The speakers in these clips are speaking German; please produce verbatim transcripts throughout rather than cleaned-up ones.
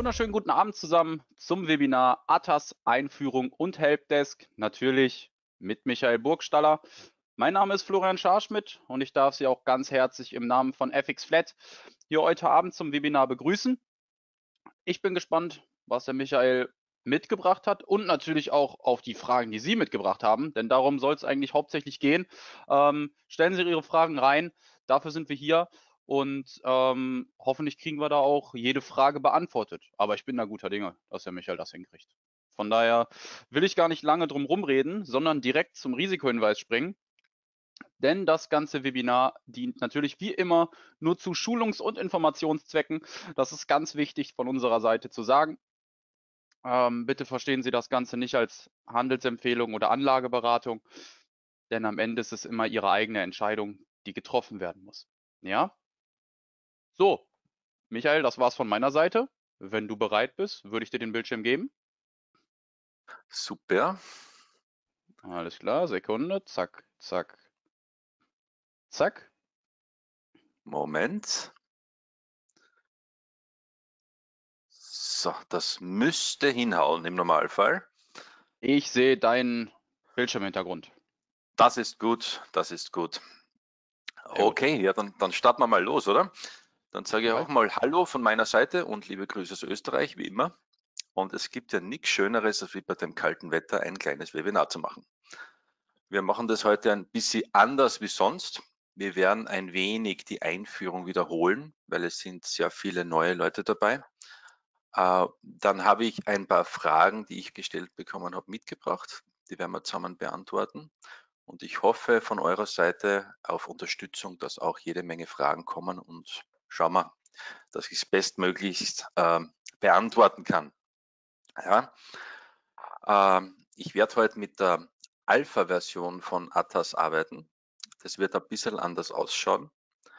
wunderschönen guten Abend zusammen zum Webinar A T A S Einführung und Helpdesk, natürlich mit Michael Burgstaller. Mein Name ist Florian Scharschmidt und ich darf Sie auch ganz herzlich im Namen von F X Flat hier heute Abend zum Webinar begrüßen. Ich bin gespannt, was der Michael mitgebracht hat und natürlich auch auf die Fragen, die Sie mitgebracht haben, denn darum soll es eigentlich hauptsächlich gehen. Ähm, stellen Sie Ihre Fragen rein, dafür sind wir hier. Und ähm, hoffentlich kriegen wir da auch jede Frage beantwortet. Aber ich bin da guter Dinge, dass der Michael das hinkriegt. Von daher will ich gar nicht lange drum rumreden, sondern direkt zum Risikohinweis springen. Denn das ganze Webinar dient natürlich wie immer nur zu Schulungs- und Informationszwecken. Das ist ganz wichtig von unserer Seite zu sagen. Ähm, bitte verstehen Sie das Ganze nicht als Handelsempfehlung oder Anlageberatung, denn am Ende ist es immer Ihre eigene Entscheidung, die getroffen werden muss. Ja? So, Michael, das war's von meiner Seite. Wenn du bereit bist, würde ich dir den Bildschirm geben. Super. Alles klar, Sekunde. Zack, zack, zack. Moment. So, das müsste hinhauen im Normalfall. Ich sehe deinen Bildschirmhintergrund. Das ist gut, das ist gut. Sehr gut. Okay, ja, dann, dann starten wir mal los, oder? Dann sage ich auch Jawohl. mal Hallo von meiner Seite und liebe Grüße aus Österreich, wie immer. Und es gibt ja nichts Schöneres, als wie bei dem kalten Wetter ein kleines Webinar zu machen. Wir machen das heute ein bisschen anders wie sonst. Wir werden ein wenig die Einführung wiederholen, weil es sind sehr viele neue Leute dabei. Äh, dann habe ich ein paar Fragen, die ich gestellt bekommen habe, mitgebracht. Die werden wir zusammen beantworten. Und ich hoffe von eurer Seite auf Unterstützung, dass auch jede Menge Fragen kommen und schauen wir, dass ich es bestmöglichst äh, beantworten kann. Ja, äh, ich werde heute mit der Alpha-Version von A T A S arbeiten. Das wird ein bisschen anders ausschauen.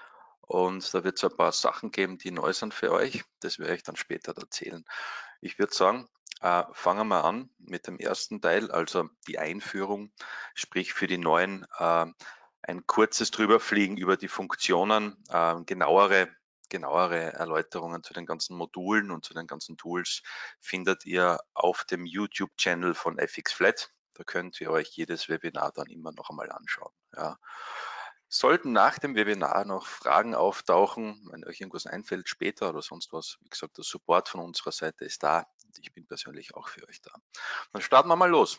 Und da wird es ein paar Sachen geben, die neu sind für euch. Das werde ich dann später erzählen. Ich würde sagen, äh, fangen wir an mit dem ersten Teil, also die Einführung, sprich für die Neuen äh, ein kurzes Drüberfliegen über die Funktionen, äh, genauere, genauere Erläuterungen zu den ganzen Modulen und zu den ganzen Tools findet ihr auf dem YouTube-Channel von F X Flat. Da könnt ihr euch jedes Webinar dann immer noch einmal anschauen. Ja. Sollten nach dem Webinar noch Fragen auftauchen, wenn euch irgendwas einfällt später oder sonst was, wie gesagt, der Support von unserer Seite ist da und ich bin persönlich auch für euch da. Dann starten wir mal los.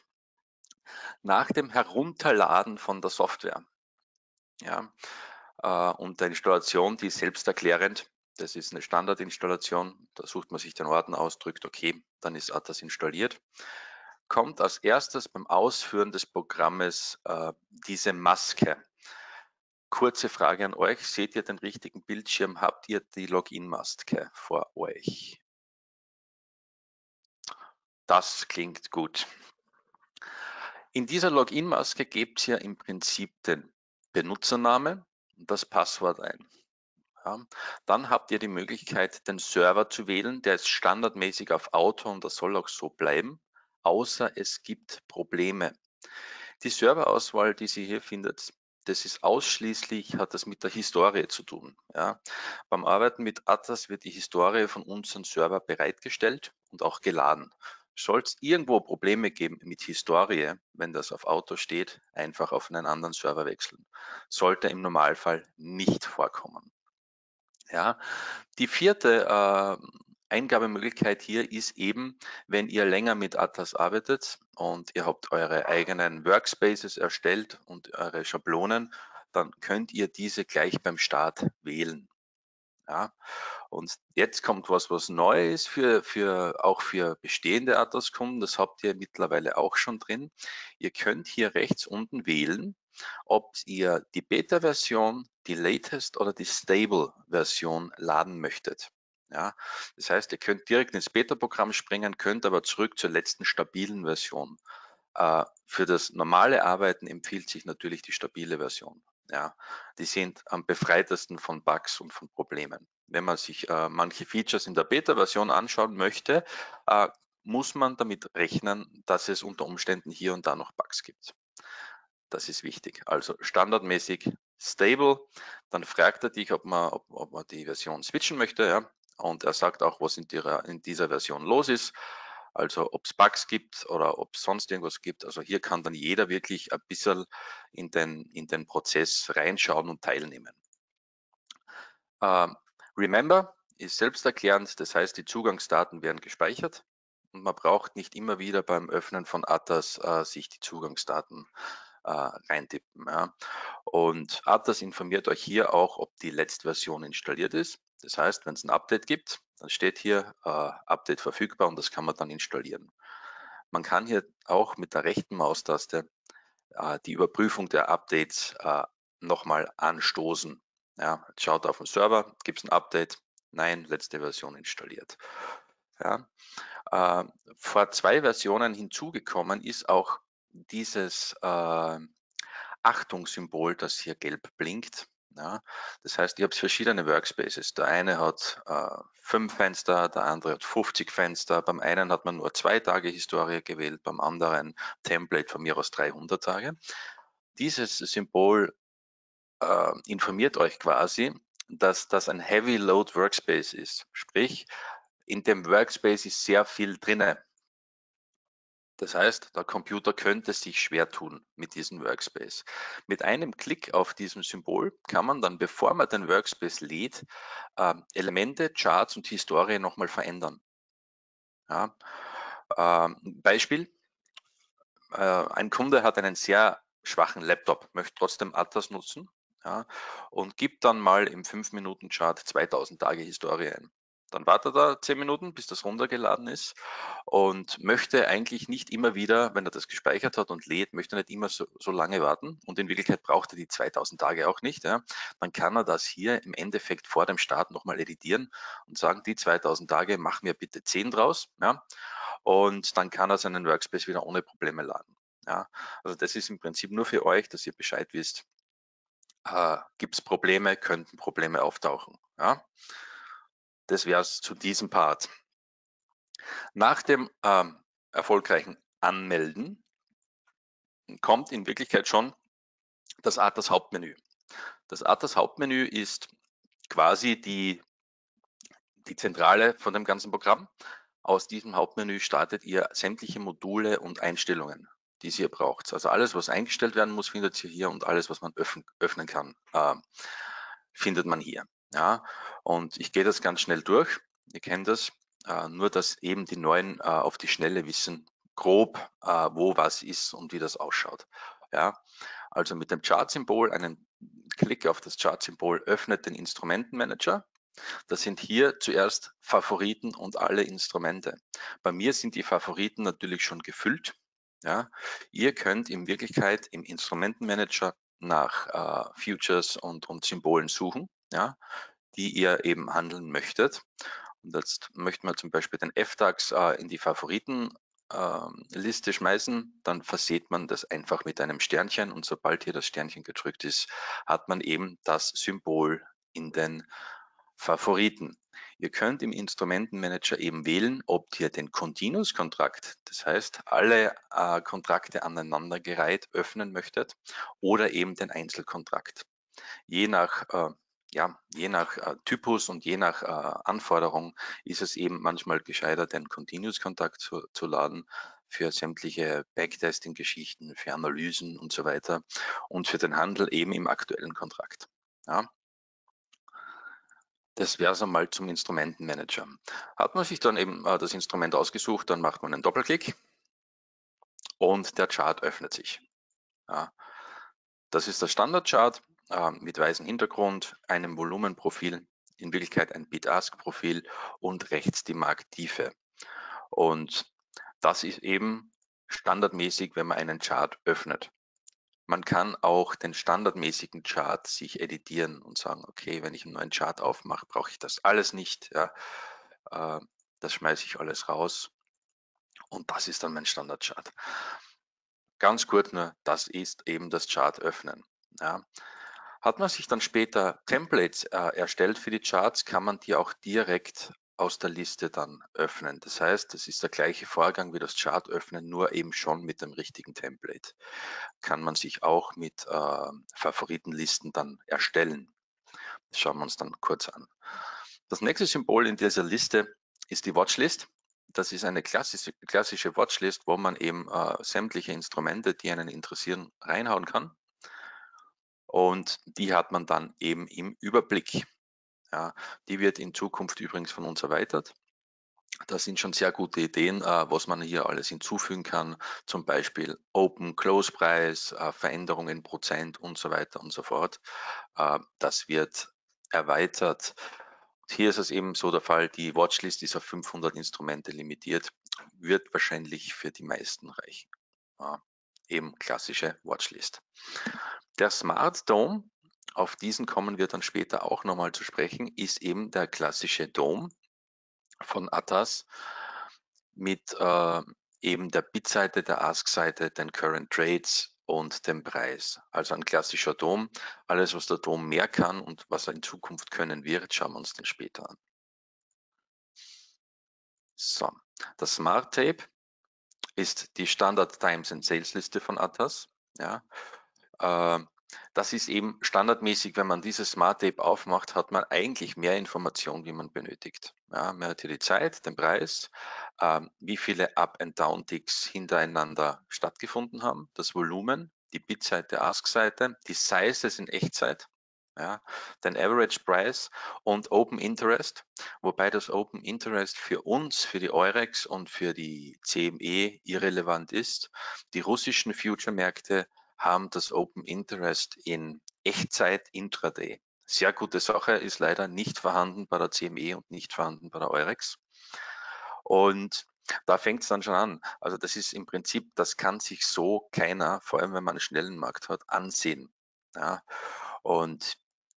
Nach dem Herunterladen von der Software, ja, äh, und der Installation, die ist selbsterklärend. Das ist eine Standardinstallation. Da sucht man sich den Ordner aus, drückt OK, dann ist A T A S installiert. Kommt als erstes beim Ausführen des Programmes äh, diese Maske. Kurze Frage an euch, seht ihr den richtigen Bildschirm? Habt ihr die Login-Maske vor euch? Das klingt gut. In dieser Login-Maske gebt ihr im Prinzip den Benutzernamen und das Passwort ein. Ja, dann habt ihr die Möglichkeit, den Server zu wählen. Der ist standardmäßig auf Auto und das soll auch so bleiben, außer es gibt Probleme. Die Serverauswahl, die Sie hier findet, das ist ausschließlich, hat das mit der Historie zu tun. Ja. Beim Arbeiten mit A T A S wird die Historie von unserem Server bereitgestellt und auch geladen. Soll es irgendwo Probleme geben mit Historie, wenn das auf Auto steht, einfach auf einen anderen Server wechseln. Sollte im Normalfall nicht vorkommen. Ja. Die vierte äh, Eingabemöglichkeit hier ist eben, wenn ihr länger mit A T A S arbeitet und ihr habt eure eigenen Workspaces erstellt und eure Schablonen, dann könnt ihr diese gleich beim Start wählen. Ja, und jetzt kommt was, was neu ist für, für, auch für bestehende A T A S-Kunden. Das habt ihr mittlerweile auch schon drin. Ihr könnt hier rechts unten wählen, ob ihr die Beta-Version, die Latest oder die Stable-Version laden möchtet. Ja, das heißt, ihr könnt direkt ins Beta-Programm springen, könnt aber zurück zur letzten stabilen Version. Äh, für das normale Arbeiten empfiehlt sich natürlich die stabile Version. Ja, die sind am befreitesten von Bugs und von Problemen. Wenn man sich äh, manche Features in der Beta-Version anschauen möchte, äh, muss man damit rechnen, dass es unter Umständen hier und da noch Bugs gibt. Das ist wichtig. Also standardmäßig stable. Dann fragt er dich, ob man, ob, ob man die Version switchen möchte. Ja. und er sagt auch, was in, der, in dieser Version los ist. Also ob es Bugs gibt oder ob es sonst irgendwas gibt. Also hier kann dann jeder wirklich ein bisschen in den, in den Prozess reinschauen und teilnehmen. Ähm, Remember ist selbsterklärend, das heißt, die Zugangsdaten werden gespeichert und man braucht nicht immer wieder beim Öffnen von Atas äh, sich die Zugangsdaten äh, reintippen. Ja. Und Atas informiert euch hier auch, ob die letzte Version installiert ist. Das heißt, wenn es ein Update gibt, dann steht hier äh, Update verfügbar und das kann man dann installieren. Man kann hier auch mit der rechten Maustaste äh, die Überprüfung der Updates äh, nochmal anstoßen. Ja, jetzt schaut auf den Server, gibt es ein Update? Nein, letzte Version installiert. Ja. Äh, vor zwei Versionen hinzugekommen ist auch dieses äh, Achtungssymbol, das hier gelb blinkt. Ja, das heißt, ihr habt verschiedene Workspaces. Der eine hat äh, fünf Fenster, der andere hat fünfzig Fenster. Beim einen hat man nur zwei Tage Historie gewählt, beim anderen Template von mir aus dreihundert Tage. Dieses Symbol äh, informiert euch quasi, dass das ein Heavy Load Workspace ist. Sprich, in dem Workspace ist sehr viel drinne. Das heißt, der Computer könnte sich schwer tun mit diesem Workspace. Mit einem Klick auf diesem Symbol kann man dann, bevor man den Workspace lädt, äh, Elemente, Charts und Historie nochmal verändern. Ja. Äh, Beispiel, äh, ein Kunde hat einen sehr schwachen Laptop, möchte trotzdem Atas nutzen, ja, und gibt dann mal im fünf Minuten Chart zweitausend Tage Historie ein. Dann wartet er zehn Minuten, bis das runtergeladen ist und möchte eigentlich nicht immer wieder, wenn er das gespeichert hat und lädt, möchte nicht immer so, so lange warten und in Wirklichkeit braucht er die zweitausend Tage auch nicht. Ja. Dann kann er das hier im Endeffekt vor dem Start nochmal editieren und sagen, die zweitausend Tage, mach mir bitte zehn draus, ja, und dann kann er seinen Workspace wieder ohne Probleme laden. Ja. Also das ist im Prinzip nur für euch, dass ihr Bescheid wisst, äh, gibt es Probleme, könnten Probleme auftauchen. Ja. Das wäre es zu diesem Part. Nach dem ähm, erfolgreichen Anmelden kommt in Wirklichkeit schon das Atas Hauptmenü. Das Atas Hauptmenü ist quasi die, die Zentrale von dem ganzen Programm. Aus diesem Hauptmenü startet ihr sämtliche Module und Einstellungen, die ihr braucht. Also alles, was eingestellt werden muss, findet ihr hier und alles, was man öffnen, öffnen kann, äh, findet man hier. Ja, und ich gehe das ganz schnell durch. Ihr kennt das. Äh, nur, dass eben die Neuen äh, auf die Schnelle wissen, grob, äh, wo was ist und wie das ausschaut. Ja, also mit dem Chart-Symbol, einen Klick auf das Chart-Symbol öffnet den Instrumentenmanager. Das sind hier zuerst Favoriten und alle Instrumente. Bei mir sind die Favoriten natürlich schon gefüllt. Ja, ihr könnt in Wirklichkeit im Instrumentenmanager nach äh, Futures und, und Symbolen suchen, ja, die ihr eben handeln möchtet. Und jetzt möchten wir zum Beispiel den F DAX äh, in die Favoritenliste äh, schmeißen, dann verseht man das einfach mit einem Sternchen und sobald hier das Sternchen gedrückt ist, hat man eben das Symbol in den Favoriten. Ihr könnt im Instrumentenmanager eben wählen, ob ihr den Continuous-Kontrakt, das heißt alle äh, Kontrakte aneinandergereiht öffnen möchtet oder eben den Einzelkontrakt. Je nach äh, ja, je nach äh, Typus und je nach äh, Anforderung ist es eben manchmal gescheiter, den Continuous-Kontakt zu, zu laden für sämtliche Backtesting-Geschichten, für Analysen und so weiter und für den Handel eben im aktuellen Kontrakt. Ja. Das wäre es einmal zum Instrumentenmanager. Hat man sich dann eben äh, das Instrument ausgesucht, dann macht man einen Doppelklick und der Chart öffnet sich. Ja. Das ist der Standardchart äh, mit weißem Hintergrund, einem Volumenprofil, in Wirklichkeit ein Bid-Ask-Profil und rechts die Markttiefe. Und das ist eben standardmäßig, wenn man einen Chart öffnet. Man kann auch den standardmäßigen Chart sich editieren und sagen, okay, wenn ich einen neuen Chart aufmache, brauche ich das alles nicht. Ja, äh, das schmeiße ich alles raus und das ist dann mein Standardchart. Ganz kurz nur, das ist eben das Chart öffnen. Ja. Hat man sich dann später Templates äh, erstellt für die Charts, kann man die auch direkt aus der Liste dann öffnen. Das heißt, es ist der gleiche Vorgang wie das Chart öffnen, nur eben schon mit dem richtigen Template. Kann man sich auch mit äh, Favoritenlisten dann erstellen. Das schauen wir uns dann kurz an. Das nächste Symbol in dieser Liste ist die Watchlist. Das ist eine klassische, klassische Watchlist, wo man eben äh, sämtliche Instrumente, die einen interessieren, reinhauen kann. Und die hat man dann eben im Überblick. Ja, die wird in Zukunft übrigens von uns erweitert. Da sind schon sehr gute Ideen, äh, was man hier alles hinzufügen kann, zum Beispiel Open-Close-Preis, äh, Veränderungen in Prozent und so weiter und so fort. Äh, das wird erweitert. Hier ist es eben so der Fall, die Watchlist ist auf fünfhundert Instrumente limitiert, wird wahrscheinlich für die meisten reichen. Ja, eben klassische Watchlist. Der Smart Dome, auf diesen kommen wir dann später auch nochmal zu sprechen, ist eben der klassische Dome von Atas mit äh, eben der Bid-Seite, der Ask-Seite, den Current Trades und dem Preis. Also ein klassischer Dom. Alles, was der Dom mehr kann und was er in Zukunft können wird, schauen wir uns dann später an. So, das Smart Tape ist die Standard Times and Sales Liste von Atas. Ja, äh, das ist eben standardmäßig, wenn man dieses Smart Tape aufmacht, hat man eigentlich mehr Informationen, wie man benötigt. Ja, man hat hier die Zeit, den Preis, ähm, wie viele Up- and Down-Ticks hintereinander stattgefunden haben, das Volumen, die Bid-Seite, Ask-Seite, die Sizes in Echtzeit, ja, den Average Price und Open Interest, wobei das Open Interest für uns, für die Eurex und für die C M E irrelevant ist. Die russischen Future-Märkte haben das Open Interest in Echtzeit Intraday. Sehr gute Sache, ist leider nicht vorhanden bei der C M E und nicht vorhanden bei der Eurex. Und da fängt es dann schon an. Also das ist im Prinzip, das kann sich so keiner, vor allem wenn man einen schnellen Markt hat, ansehen. Ja. Und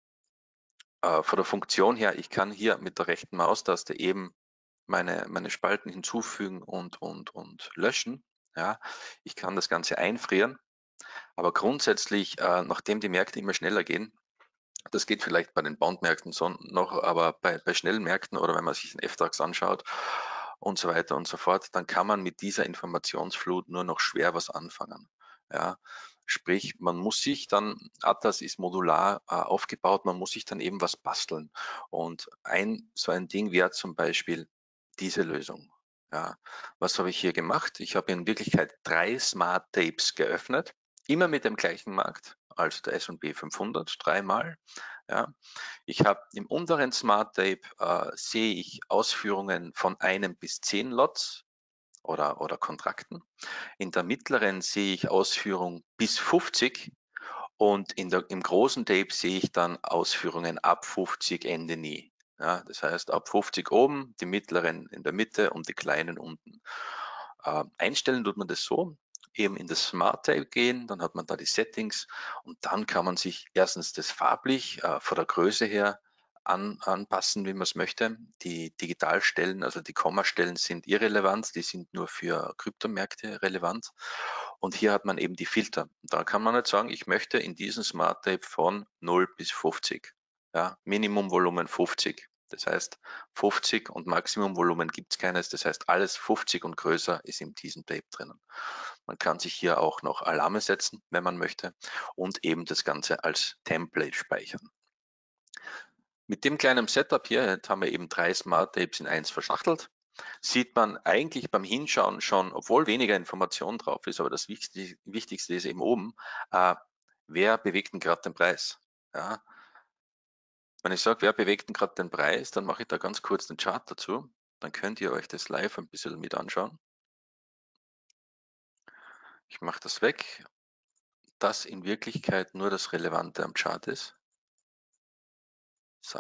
äh, von der Funktion her, ich kann hier mit der rechten Maustaste eben meine, meine Spalten hinzufügen und, und, und löschen. Ja. Ich kann das Ganze einfrieren. Aber grundsätzlich, äh, nachdem die Märkte immer schneller gehen, das geht vielleicht bei den Bondmärkten so noch, aber bei, bei schnellen Märkten oder wenn man sich den F DAX anschaut und so weiter und so fort, dann kann man mit dieser Informationsflut nur noch schwer was anfangen. Ja, sprich, man muss sich dann, Atas ist modular äh, aufgebaut, man muss sich dann eben was basteln. Und ein so ein Ding wäre zum Beispiel diese Lösung. Ja, was habe ich hier gemacht? Ich habe in Wirklichkeit drei Smart Tapes geöffnet, immer mit dem gleichen Markt, also der S und P fünfhundert, dreimal. Ja. Ich habe im unteren Smart Tape äh, sehe ich Ausführungen von einem bis zehn Lots oder, oder Kontrakten. In der mittleren sehe ich Ausführung bis fünfzig und in der, im großen Tape sehe ich dann Ausführungen ab fünfzig, Ende nie. Ja, das heißt ab fünfzig oben, die mittleren in der Mitte und die kleinen unten. Äh, einstellen tut man das so, eben in das Smart Tape gehen, dann hat man da die Settings und dann kann man sich erstens das farblich äh, von der Größe her an, anpassen, wie man es möchte. Die Digitalstellen, also die Kommastellen sind irrelevant, die sind nur für Kryptomärkte relevant. Und hier hat man eben die Filter. Da kann man nicht sagen, ich möchte in diesem Smart Tape von null bis fünfzig. Ja, Minimumvolumen fünfzig. Das heißt, fünfzig und Maximumvolumen gibt es keines. Das heißt, alles fünfzig und größer ist in diesem Tape drinnen. Man kann sich hier auch noch Alarme setzen, wenn man möchte, und eben das Ganze als Template speichern. Mit dem kleinen Setup hier, jetzt haben wir eben drei Smart Tapes in eins verschachtelt, sieht man eigentlich beim Hinschauen schon, obwohl weniger Information drauf ist, aber das Wichtigste ist eben oben, äh, wer bewegt denn gerade den Preis? Ja. Wenn ich sage, wer bewegt denn gerade den Preis, dann mache ich da ganz kurz den Chart dazu. Dann könnt ihr euch das live ein bisschen mit anschauen. Ich mache das weg, dass in Wirklichkeit nur das Relevante am Chart ist. So.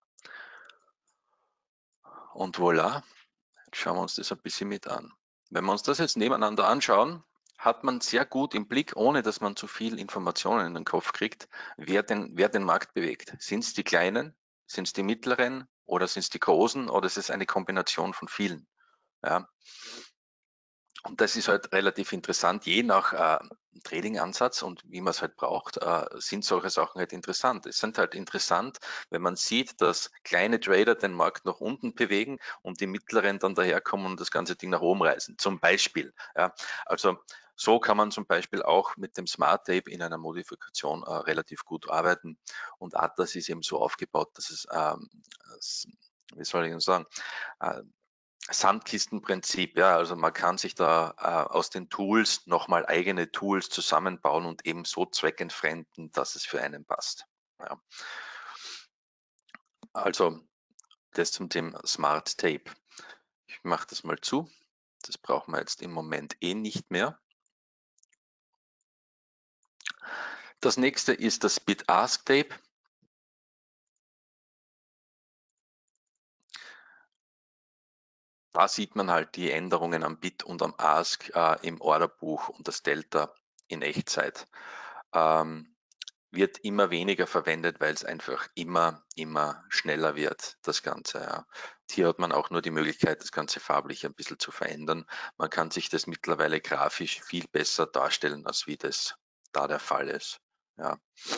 Und voilà, jetzt schauen wir uns das ein bisschen mit an. Wenn wir uns das jetzt nebeneinander anschauen, hat man sehr gut im Blick, ohne dass man zu viel Informationen in den Kopf kriegt, wer den, wer den Markt bewegt. Sind es die Kleinen, sind es die Mittleren oder sind es die Großen oder ist es eine Kombination von vielen? Ja. Und das ist halt relativ interessant, je nach äh, Trading-Ansatz und wie man es halt braucht, äh, sind solche Sachen halt interessant. Es sind halt interessant, wenn man sieht, dass kleine Trader den Markt nach unten bewegen und die mittleren dann daherkommen und das ganze Ding nach oben reißen, zum Beispiel. Ja. Also so kann man zum Beispiel auch mit dem Smart Tape in einer Modifikation äh, relativ gut arbeiten und Atas ist eben so aufgebaut, dass es, ähm, es wie soll ich denn sagen, äh, Sandkistenprinzip, ja, also man kann sich da äh, aus den Tools nochmal eigene Tools zusammenbauen und eben so zweckentfremden, dass es für einen passt. Ja. Also das zum Thema Smart Tape. Ich mache das mal zu. Das brauchen wir jetzt im Moment eh nicht mehr. Das nächste ist das Bid-Ask Tape. Da sieht man halt die Änderungen am Bid und am Ask äh, im Orderbuch und das Delta in Echtzeit. Ähm, wird immer weniger verwendet, weil es einfach immer, immer schneller wird, das Ganze. Ja. Hier hat man auch nur die Möglichkeit, das Ganze farblich ein bisschen zu verändern. Man kann sich das mittlerweile grafisch viel besser darstellen, als wie das da der Fall ist. Ja.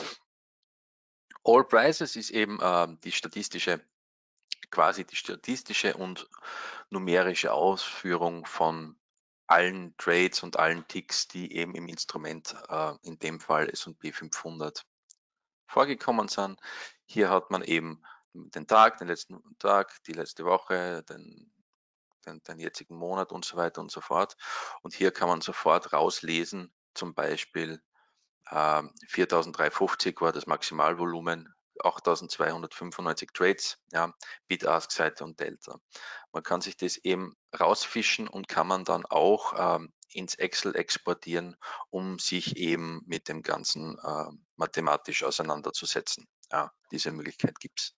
All Prices ist eben äh, die statistische, quasi die statistische und numerische Ausführung von allen Trades und allen Ticks, die eben im Instrument, äh, in dem Fall S und P fünfhundert, vorgekommen sind. Hier hat man eben den Tag, den letzten Tag, die letzte Woche, den, den, den jetzigen Monat und so weiter und so fort. Und hier kann man sofort rauslesen, zum Beispiel äh, viertausenddreihundertfünfzig war das Maximalvolumen, achttausendzweihundertfünfundneunzig Trades, ja, Bid-Ask-Seite und Delta. Man kann sich das eben rausfischen und kann man dann auch ähm, ins Excel exportieren, um sich eben mit dem Ganzen äh, mathematisch auseinanderzusetzen. Ja, diese Möglichkeit gibt es.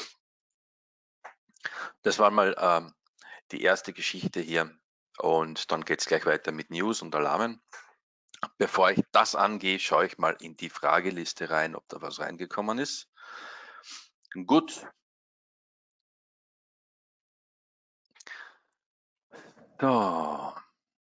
Das war mal ähm, die erste Geschichte hier und dann geht es gleich weiter mit News und Alarmen. Bevor ich das angehe, schaue ich mal in die Frageliste rein, ob da was reingekommen ist. Gut. So.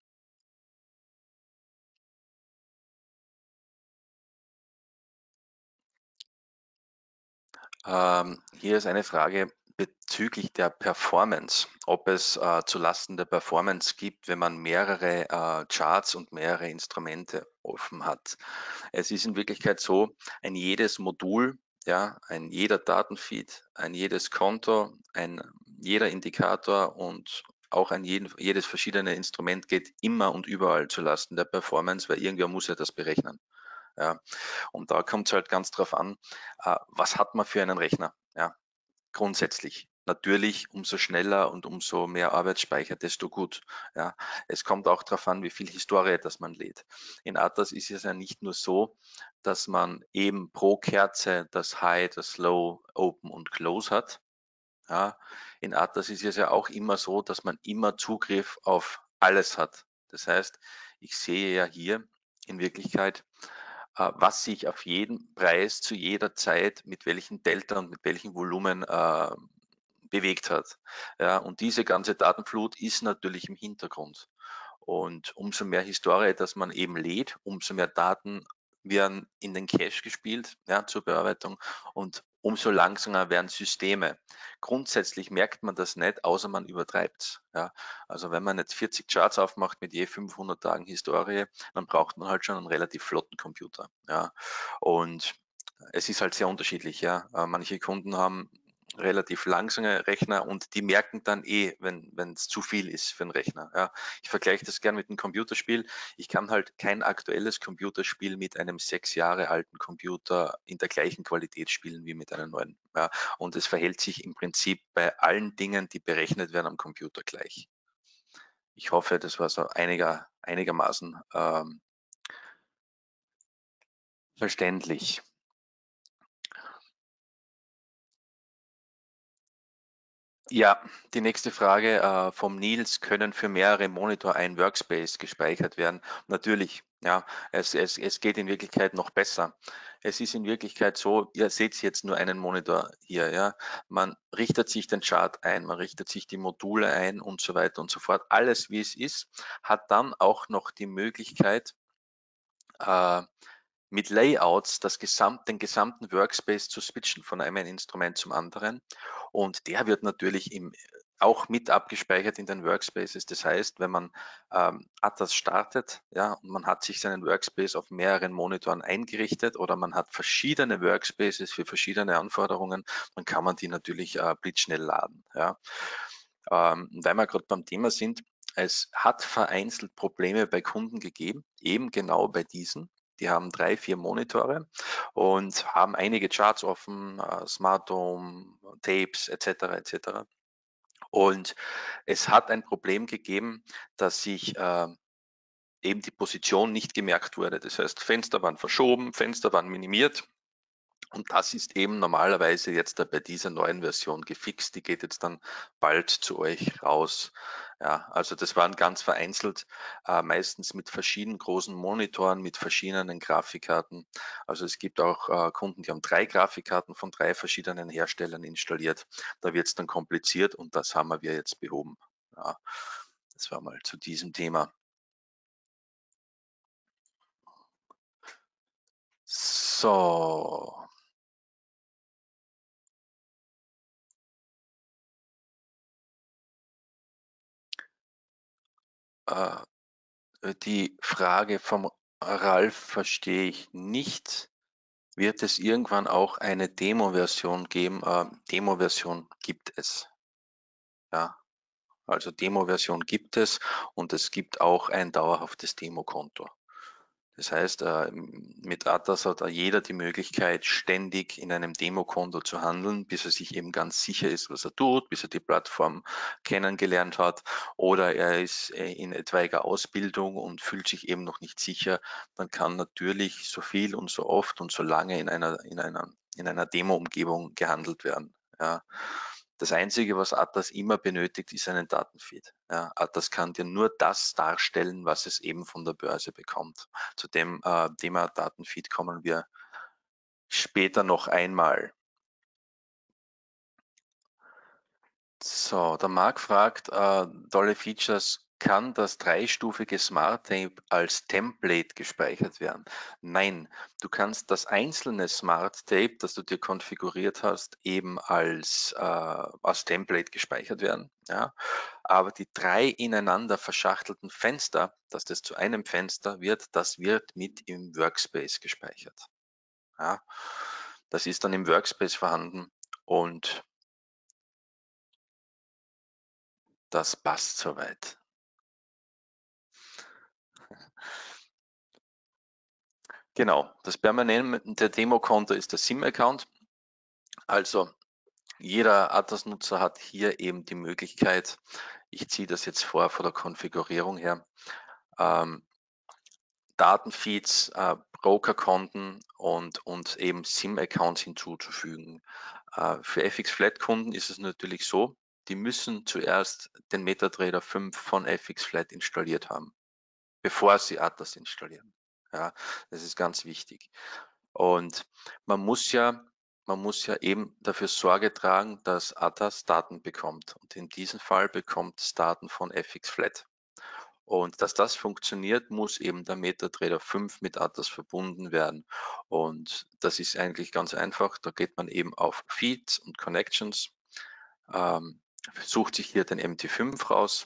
Ähm, hier ist eine Frage bezüglich der Performance, ob es äh, zulasten der Performance gibt, wenn man mehrere äh, Charts und mehrere Instrumente offen hat. Es ist in Wirklichkeit so, ein jedes Modul, ja, ein jeder Datenfeed, ein jedes Konto, ein jeder Indikator und auch ein jeden, jedes verschiedene Instrument geht immer und überall zulasten der Performance, weil irgendwer muss ja das berechnen. Ja. Und da kommt es halt ganz drauf an, äh, was hat man für einen Rechner? Ja, grundsätzlich. Natürlich, umso schneller und umso mehr Arbeitsspeicher, desto gut. Ja, es kommt auch darauf an, wie viel Historie das man lädt. In Atas ist es ja nicht nur so, dass man eben pro Kerze das High, das Low, Open und Close hat. Ja, in Atas ist es ja auch immer so, dass man immer Zugriff auf alles hat. Das heißt, ich sehe ja hier in Wirklichkeit, äh, was sich auf jeden Preis zu jeder Zeit mit welchem Delta und mit welchem Volumen äh, bewegt hat. Ja, und diese ganze Datenflut ist natürlich im Hintergrund. Und umso mehr Historie, dass man eben lädt, umso mehr Daten werden in den Cache gespielt, ja, zur Bearbeitung und umso langsamer werden Systeme. Grundsätzlich merkt man das nicht, außer man übertreibt. Ja. Also wenn man jetzt vierzig Charts aufmacht mit je fünfhundert Tagen Historie, dann braucht man halt schon einen relativ flotten Computer. Ja. Und es ist halt sehr unterschiedlich. Ja. Manche Kunden haben relativ langsame Rechner und die merken dann eh, wenn es zu viel ist für einen Rechner. Ja. Ich vergleiche das gern mit einem Computerspiel. Ich kann halt kein aktuelles Computerspiel mit einem sechs Jahre alten Computer in der gleichen Qualität spielen wie mit einem neuen. Ja. Und es verhält sich im Prinzip bei allen Dingen, die berechnet werden am Computer gleich. Ich hoffe, das war so einiger, einigermaßen ähm, verständlich. Ja, die nächste Frage äh, vom Nils: Können für mehrere Monitor ein Workspace gespeichert werden? Natürlich, ja, es, es, es geht in Wirklichkeit noch besser. Es ist in Wirklichkeit so, ihr seht jetzt nur einen Monitor hier, ja. Man richtet sich den Chart ein, man richtet sich die Module ein und so weiter und so fort. Alles wie es ist, hat dann auch noch die Möglichkeit, äh, mit Layouts das Gesamt, den gesamten Workspace zu switchen von einem Instrument zum anderen. Und der wird natürlich im auch mit abgespeichert in den Workspaces. Das heißt, wenn man ähm, Atas startet, ja, und man hat sich seinen Workspace auf mehreren Monitoren eingerichtet oder man hat verschiedene Workspaces für verschiedene Anforderungen, dann kann man die natürlich äh, blitzschnell laden. Ja. Ähm, weil wir gerade beim Thema sind, es hat vereinzelt Probleme bei Kunden gegeben, eben genau bei diesen. Die haben drei, vier Monitore und haben einige Charts offen, äh, Smart Home, Tapes et cetera et cetera. Und es hat ein Problem gegeben, dass sich äh, eben die Position nicht gemerkt wurde. Das heißt, Fenster waren verschoben, Fenster waren minimiert. Und das ist eben normalerweise jetzt bei dieser neuen Version gefixt. Die geht jetzt dann bald zu euch raus. Ja, also das waren ganz vereinzelt, äh, meistens mit verschiedenen großen Monitoren, mit verschiedenen Grafikkarten. Also es gibt auch äh, Kunden, die haben drei Grafikkarten von drei verschiedenen Herstellern installiert. Da wird es dann kompliziert und das haben wir jetzt behoben. Ja, das war mal zu diesem Thema. So. Äh, Die Frage vom Ralf verstehe ich nicht. Wird es irgendwann auch eine Demo-Version geben? Äh, Demo-Version gibt es. Ja, also Demo-Version gibt es und es gibt auch ein dauerhaftes Demokonto. Das heißt, äh, mit Atas hat jeder die Möglichkeit, ständig in einem Demokonto zu handeln, bis er sich eben ganz sicher ist, was er tut, bis er die Plattform kennengelernt hat oder er ist in etwaiger Ausbildung und fühlt sich eben noch nicht sicher. Dann kann natürlich so viel und so oft und so lange in einer, in einer, in einer Demo-Umgebung gehandelt werden. Ja. Das Einzige, was Atas immer benötigt, ist einen Datenfeed. Ja, Atas kann dir nur das darstellen, was es eben von der Börse bekommt. Zu dem äh, Thema Datenfeed kommen wir später noch einmal. So, der Marc fragt, äh, tolle Features, kann das dreistufige Smart Tape als Template gespeichert werden? Nein, du kannst das einzelne Smart Tape, das du dir konfiguriert hast, eben als, äh, als Template gespeichert werden. Ja? Aber die drei ineinander verschachtelten Fenster, dass das zu einem Fenster wird, das wird mit im Workspace gespeichert. Ja? Das ist dann im Workspace vorhanden und das passt soweit. Genau, das permanente Demokonto ist der SIM-Account. Also jeder Atas-Nutzer hat hier eben die Möglichkeit, ich ziehe das jetzt vor von der Konfigurierung her, ähm, Datenfeeds, äh, Brokerkonten und, und eben SIM-Accounts hinzuzufügen. Äh, für F X Flat-Kunden ist es natürlich so, die müssen zuerst den MetaTrader fünf von F X Flat installiert haben, bevor sie Atas installieren. Ja, das ist ganz wichtig. Und man muss ja, man muss ja eben dafür Sorge tragen, dass Atas Daten bekommt. Und in diesem Fall bekommt es Daten von F X Flat. Und dass das funktioniert, muss eben der MetaTrader fünf mit Atas verbunden werden. Und das ist eigentlich ganz einfach. Da geht man eben auf Feeds und Connections, ähm, sucht sich hier den M T fünf raus,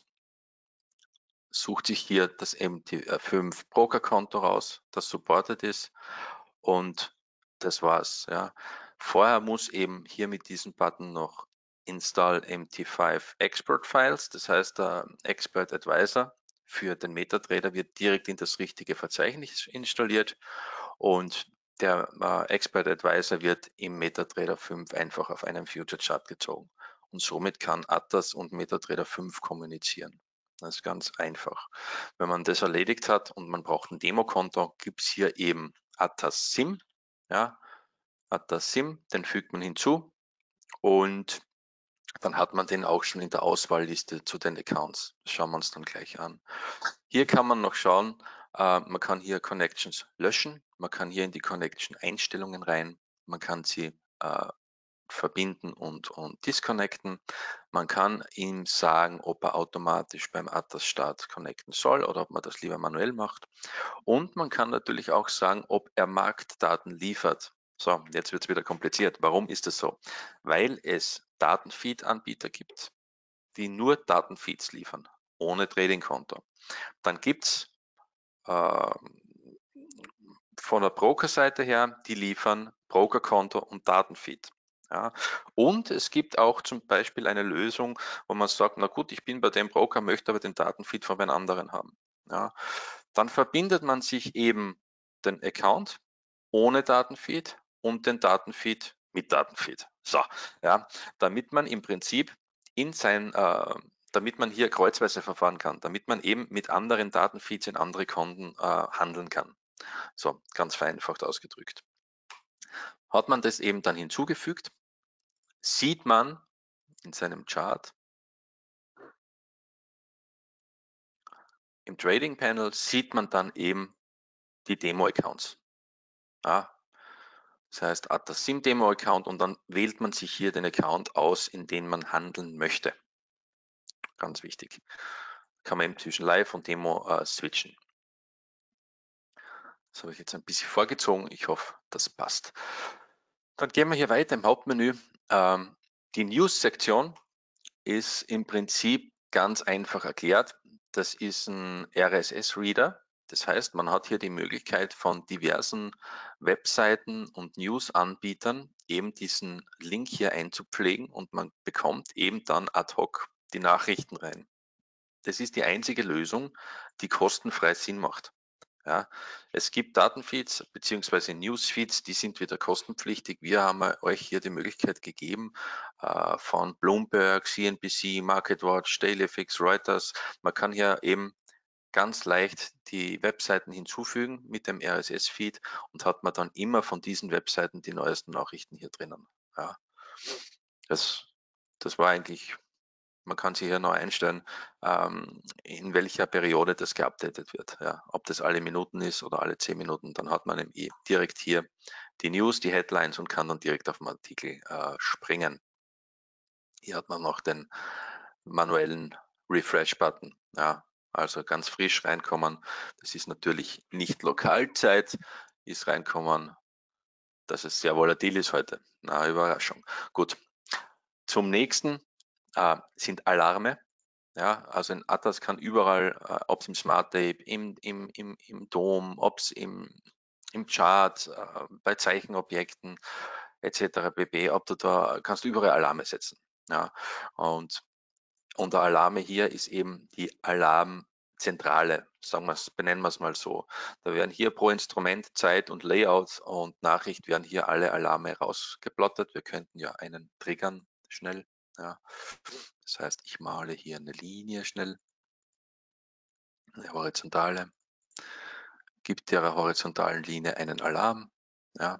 sucht sich hier das M T fünf Broker-Konto raus, das supported ist und das war's. Ja. Vorher muss eben hier mit diesem Button noch Install M T fünf Export Files, das heißt der Expert Advisor für den MetaTrader wird direkt in das richtige Verzeichnis installiert und der äh, Expert Advisor wird im MetaTrader fünf einfach auf einem Future Chart gezogen und somit kann Atas und MetaTrader fünf kommunizieren. Das ist ganz einfach. Wenn man das erledigt hat und man braucht ein Demokonto, gibt es hier eben Atas SIM. Ja, Atas SIM, den fügt man hinzu und dann hat man den auch schon in der Auswahlliste zu den Accounts. Das schauen wir uns dann gleich an. Hier kann man noch schauen, äh, man kann hier Connections löschen, man kann hier in die Connection-Einstellungen rein, man kann sie äh, verbinden und, und disconnecten. Man kann ihm sagen, ob er automatisch beim Atas Start connecten soll oder ob man das lieber manuell macht. Und man kann natürlich auch sagen, ob er Marktdaten liefert. So, jetzt wird es wieder kompliziert. Warum ist das so? Weil es Datenfeed-Anbieter gibt, die nur Datenfeeds liefern, ohne Trading-Konto. Dann gibt es äh, von der Broker-Seite her, die liefern Brokerkonto und Datenfeed. Ja. Und es gibt auch zum Beispiel eine Lösung, wo man sagt, na gut, ich bin bei dem Broker, möchte aber den Datenfeed von einem anderen haben. Ja. Dann verbindet man sich eben den Account ohne Datenfeed und den Datenfeed mit Datenfeed. So, ja, damit man im Prinzip in sein, äh, damit man hier kreuzweise verfahren kann, damit man eben mit anderen Datenfeeds in andere Konten äh, handeln kann. So, ganz vereinfacht ausgedrückt. Hat man das eben dann hinzugefügt, sieht man in seinem Chart, im Trading Panel sieht man dann eben die Demo-Accounts. Ja, das heißt, A T A Sim Demo Account und dann wählt man sich hier den Account aus, in den man handeln möchte. Ganz wichtig. Kann man eben zwischen Live und Demo äh, switchen. Das habe ich jetzt ein bisschen vorgezogen. Ich hoffe, das passt. Dann gehen wir hier weiter im Hauptmenü. Ähm, die News-Sektion ist im Prinzip ganz einfach erklärt. Das ist ein R S S-Reader. Das heißt, man hat hier die Möglichkeit von diversen Webseiten und News-Anbietern eben diesen Link hier einzupflegen und man bekommt eben dann ad hoc die Nachrichten rein. Das ist die einzige Lösung, die kostenfrei Sinn macht. Ja, es gibt Datenfeeds bzw. Newsfeeds, die sind wieder kostenpflichtig. Wir haben euch hier die Möglichkeit gegeben äh, von Bloomberg, C N B C, MarketWatch, Dailyfix, Reuters. Man kann hier eben ganz leicht die Webseiten hinzufügen mit dem R S S-Feed und hat man dann immer von diesen Webseiten die neuesten Nachrichten hier drinnen. Ja, das, das war eigentlich, man kann sich hier neu einstellen, ähm, in welcher Periode das geupdatet wird. Ja, ob das alle Minuten ist oder alle zehn Minuten, dann hat man eben direkt hier die News, die Headlines und kann dann direkt auf den Artikel äh, springen. Hier hat man noch den manuellen Refresh-Button. Ja, also ganz frisch reinkommen. Das ist natürlich nicht Lokalzeit, ist reinkommen, dass es sehr volatil ist heute. Na, Überraschung. Gut, zum nächsten äh, sind Alarme. Ja, also ein Atlas kann überall, äh, ob es im Smart Tape, im, im, im, im Dom, ob es im, im Chart, äh, bei Zeichenobjekten et cetera pp., ob du da kannst du überall Alarme setzen. Ja, und unter Alarme hier ist eben die Alarmzentrale, sagen wir es, benennen wir es mal so. Da werden hier pro Instrument Zeit und Layout und Nachricht werden hier alle Alarme rausgeplottet. Wir könnten ja einen triggern schnell. Ja. Das heißt, ich male hier eine Linie schnell, eine horizontale, gibt der horizontalen Linie einen Alarm. Ja.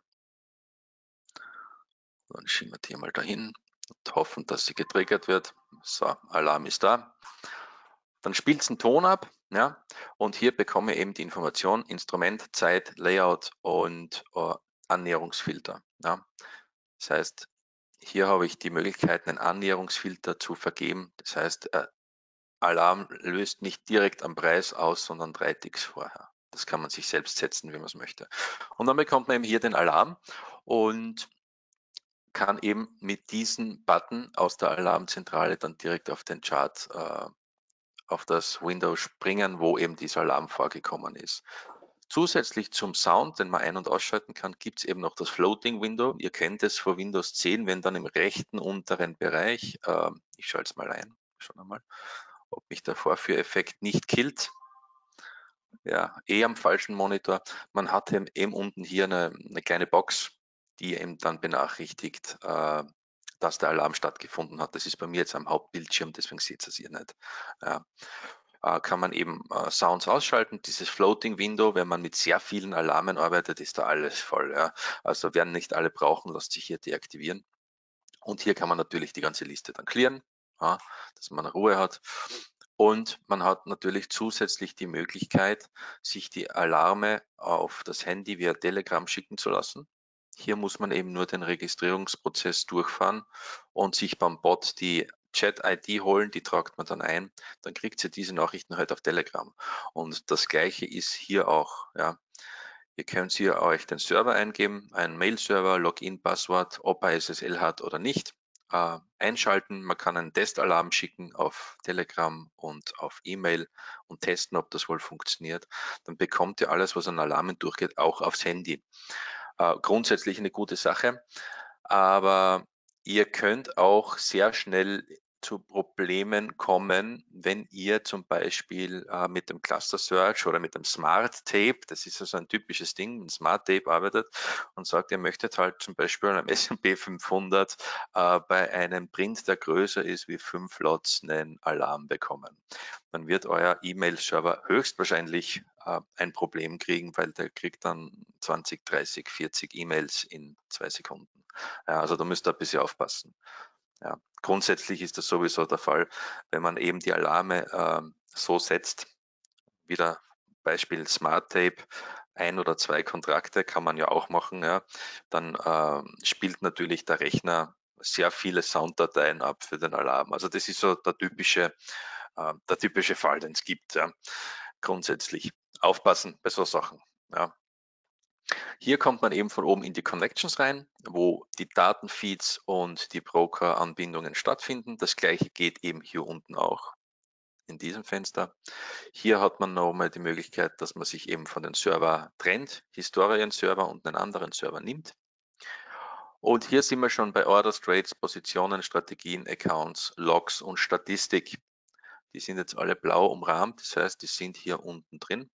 Dann schieben wir die mal dahin und hoffen, dass sie getriggert wird. So, Alarm ist da. Dann spielt es einen Ton ab, ja, und hier bekomme ich eben die Information, Instrument, Zeit, Layout und äh, Annäherungsfilter. Ja. Das heißt, hier habe ich die Möglichkeit, einen Annäherungsfilter zu vergeben. Das heißt, äh, Alarm löst nicht direkt am Preis aus, sondern drei Ticks vorher. Das kann man sich selbst setzen, wie man es möchte. Und dann bekommt man eben hier den Alarm und kann eben mit diesem Button aus der Alarmzentrale dann direkt auf den Chart, äh, auf das Window springen, wo eben dieser Alarm vorgekommen ist. Zusätzlich zum Sound, den man ein- und ausschalten kann, gibt es eben noch das Floating Window. Ihr kennt es vor Windows zehn, wenn dann im rechten unteren Bereich, äh, ich schalte es mal ein, schon einmal, ob mich der Vorführeffekt nicht killt. Ja, eh am falschen Monitor. Man hat eben unten hier eine, eine kleine Box, die eben dann benachrichtigt, äh, dass der Alarm stattgefunden hat. Das ist bei mir jetzt am Hauptbildschirm, deswegen seht ihr es hier nicht. Ja. Äh, kann man eben äh, Sounds ausschalten. Dieses Floating Window, wenn man mit sehr vielen Alarmen arbeitet, ist da alles voll. Ja. Also werden nicht alle brauchen, lässt sich hier deaktivieren. Und hier kann man natürlich die ganze Liste dann clearen, ja, dass man Ruhe hat. Und man hat natürlich zusätzlich die Möglichkeit, sich die Alarme auf das Handy via Telegram schicken zu lassen. Hier muss man eben nur den Registrierungsprozess durchfahren und sich beim Bot die Chat-I D holen, die tragt man dann ein, dann kriegt ihr diese Nachrichten halt auf Telegram. Und das gleiche ist hier auch. Ja. Ihr könnt hier euch den Server eingeben, einen Mail-Server, Login, Passwort, ob er S S L hat oder nicht. äh, einschalten. Man kann einen Testalarm schicken auf Telegram und auf E-Mail und testen, ob das wohl funktioniert. Dann bekommt ihr alles, was an Alarmen durchgeht, auch aufs Handy. Äh, grundsätzlich eine gute Sache, aber ihr könnt auch sehr schnell zu Problemen kommen, wenn ihr zum Beispiel äh, mit dem Cluster Search oder mit dem Smart Tape, das ist also ein typisches Ding, ein Smart Tape arbeitet und sagt, ihr möchtet halt zum Beispiel am S und P fünfhundert äh, bei einem Print, der größer ist wie fünf Lots, einen Alarm bekommen. Dann wird euer E-Mail-Server höchstwahrscheinlich äh, ein Problem kriegen, weil der kriegt dann zwanzig, dreißig, vierzig E-Mails in zwei Sekunden. Ja, also da müsst ihr ein bisschen aufpassen. Ja, grundsätzlich ist das sowieso der Fall, wenn man eben die Alarme äh, so setzt, wieder Beispiel Smart Tape, ein oder zwei Kontrakte kann man ja auch machen, ja, dann äh, spielt natürlich der Rechner sehr viele Sounddateien ab für den Alarm. Also das ist so der typische, äh, der typische Fall, den es gibt. Ja. Grundsätzlich aufpassen bei so Sachen. Ja. Hier kommt man eben von oben in die Connections rein, wo die Datenfeeds und die Broker-Anbindungen stattfinden. Das gleiche geht eben hier unten auch in diesem Fenster. Hier hat man nochmal die Möglichkeit, dass man sich eben von den Server trennt, Historien-Server und einen anderen Server nimmt. Und hier sind wir schon bei Orders, Trades, Positionen, Strategien, Accounts, Logs und Statistik. Die sind jetzt alle blau umrahmt, das heißt, die sind hier unten drin.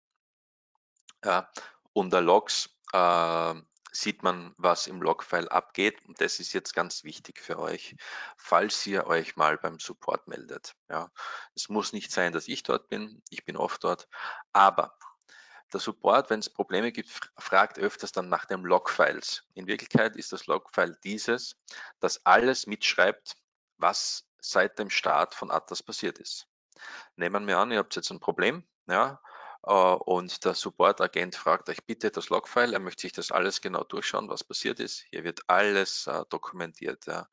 Ja, unter Logs äh, sieht man, was im Logfile abgeht. Und das ist jetzt ganz wichtig für euch, falls ihr euch mal beim Support meldet. Ja, es muss nicht sein, dass ich dort bin. Ich bin oft dort. Aber der Support, wenn es Probleme gibt, fragt öfters dann nach den Logfiles. In Wirklichkeit ist das Logfile dieses, das alles mitschreibt, was seit dem Start von Atlas passiert ist. Nehmen wir an, ihr habt jetzt ein Problem, ja, äh, und der Support-Agent fragt euch bitte das Logfile, er möchte sich das alles genau durchschauen, was passiert ist. Hier wird alles äh, dokumentiert, ja.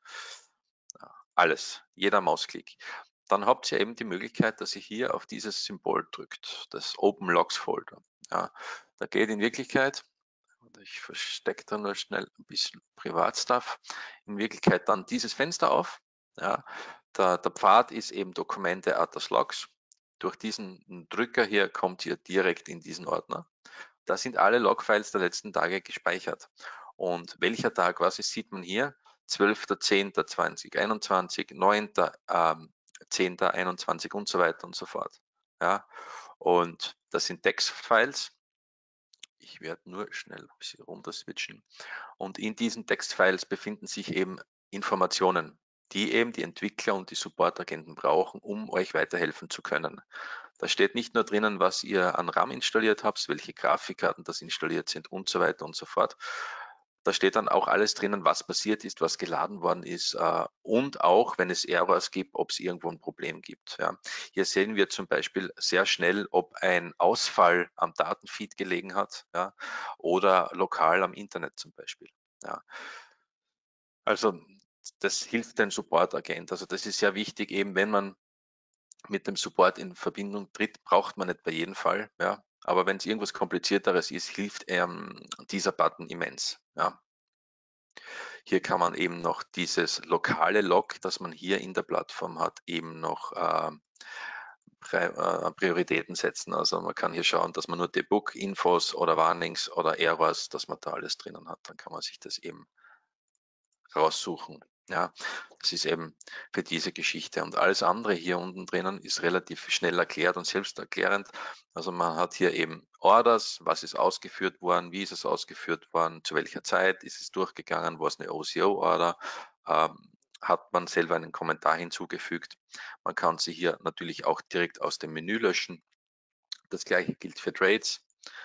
Alles, jeder Mausklick. Dann habt ihr eben die Möglichkeit, dass ihr hier auf dieses Symbol drückt, das Open Logs Folder. Ja, da geht in Wirklichkeit, ich verstecke da nur schnell ein bisschen Privatstuff, in Wirklichkeit dann dieses Fenster auf. Ja, der, der Pfad ist eben Dokumente Atlas Logs. Durch diesen Drücker hier kommt ihr direkt in diesen Ordner. Da sind alle Logfiles der letzten Tage gespeichert. Und welcher Tag was ist, sieht man hier. zwölfter zehnter zweitausendeinundzwanzig, neunter zehnter einundzwanzig und so weiter und so fort. Ja, und das sind Textfiles. Ich werde nur schnell ein bisschen runter switchen. Und in diesen Textfiles befinden sich eben Informationen, die eben die Entwickler und die Support-Agenten brauchen, um euch weiterhelfen zu können. Da steht nicht nur drinnen, was ihr an RAM installiert habt, welche Grafikkarten das installiert sind und so weiter und so fort. Da steht dann auch alles drinnen, was passiert ist, was geladen worden ist äh, und auch, wenn es Errors gibt, ob es irgendwo ein Problem gibt. Ja. Hier sehen wir zum Beispiel sehr schnell, ob ein Ausfall am Datenfeed gelegen hat, ja, oder lokal am Internet zum Beispiel. Ja. Also das hilft dem Support-Agent. Also das ist sehr wichtig, eben wenn man mit dem Support in Verbindung tritt, braucht man nicht bei jedem Fall. Ja. Aber wenn es irgendwas Komplizierteres ist, hilft ähm, dieser Button immens. Ja. Hier kann man eben noch dieses lokale Log, das man hier in der Plattform hat, eben noch äh, Prioritäten setzen. Also man kann hier schauen, dass man nur Debug-Infos oder Warnings oder Errors, dass man da alles drinnen hat. Dann kann man sich das eben raussuchen. Ja, das ist eben für diese Geschichte. Und alles andere hier unten drinnen ist relativ schnell erklärt und selbsterklärend. Also man hat hier eben Orders, was ist ausgeführt worden, wie ist es ausgeführt worden, zu welcher Zeit ist es durchgegangen, war es eine O C O-Order, ähm, hat man selber einen Kommentar hinzugefügt. Man kann sie hier natürlich auch direkt aus dem Menü löschen. Das gleiche gilt für Trades.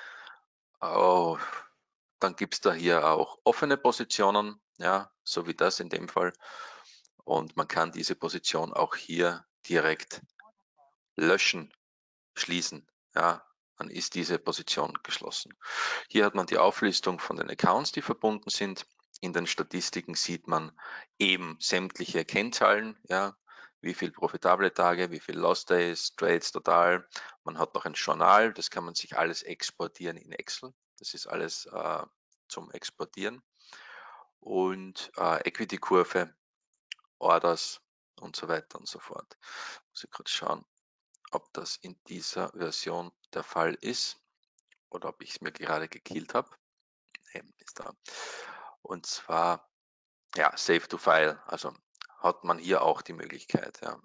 Oh, dann gibt es da hier auch offene Positionen, ja, so wie das in dem Fall. Und man kann diese Position auch hier direkt löschen, schließen. Ja, dann ist diese Position geschlossen. Hier hat man die Auflistung von den Accounts, die verbunden sind. In den Statistiken sieht man eben sämtliche Kennzahlen, ja, wie viel profitable Tage, wie viel Lost Days, Trades total. Man hat noch ein Journal, das kann man sich alles exportieren in Excel. Das ist alles äh, zum Exportieren. Und äh, Equity-Kurve Orders und so weiter und so fort. Muss ich kurz schauen, ob das in dieser Version der Fall ist oder ob ich es mir gerade gekillt habe. Nee, ist da. Und zwar, ja, Save to File, also hat man hier auch die Möglichkeit. Ja.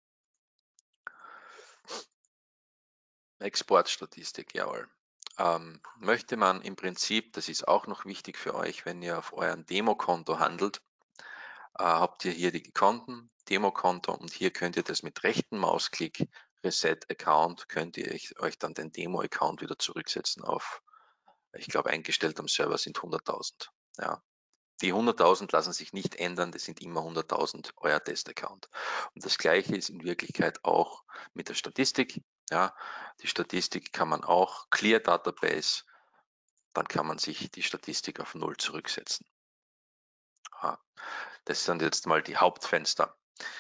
Exportstatistik, jawohl. Ähm, möchte man im Prinzip, das ist auch noch wichtig für euch, wenn ihr auf euren Demokonto handelt, äh, habt ihr hier die Konten, Demokonto, und hier könnt ihr das mit rechten Mausklick Reset Account, könnt ihr euch dann den Demo-Account wieder zurücksetzen auf, ich glaube, eingestellt am Server sind hunderttausend. Ja. Die hunderttausend lassen sich nicht ändern, das sind immer hunderttausend euer Test-Account. Und das gleiche ist in Wirklichkeit auch mit der Statistik. Ja, die Statistik kann man auch Clear Database, dann kann man sich die Statistik auf null zurücksetzen. Ja, das sind jetzt mal die Hauptfenster.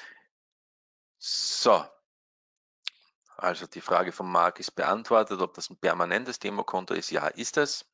So, also die Frage von Marc ist beantwortet, ob das ein permanentes Demokonto ist. Ja, ist es.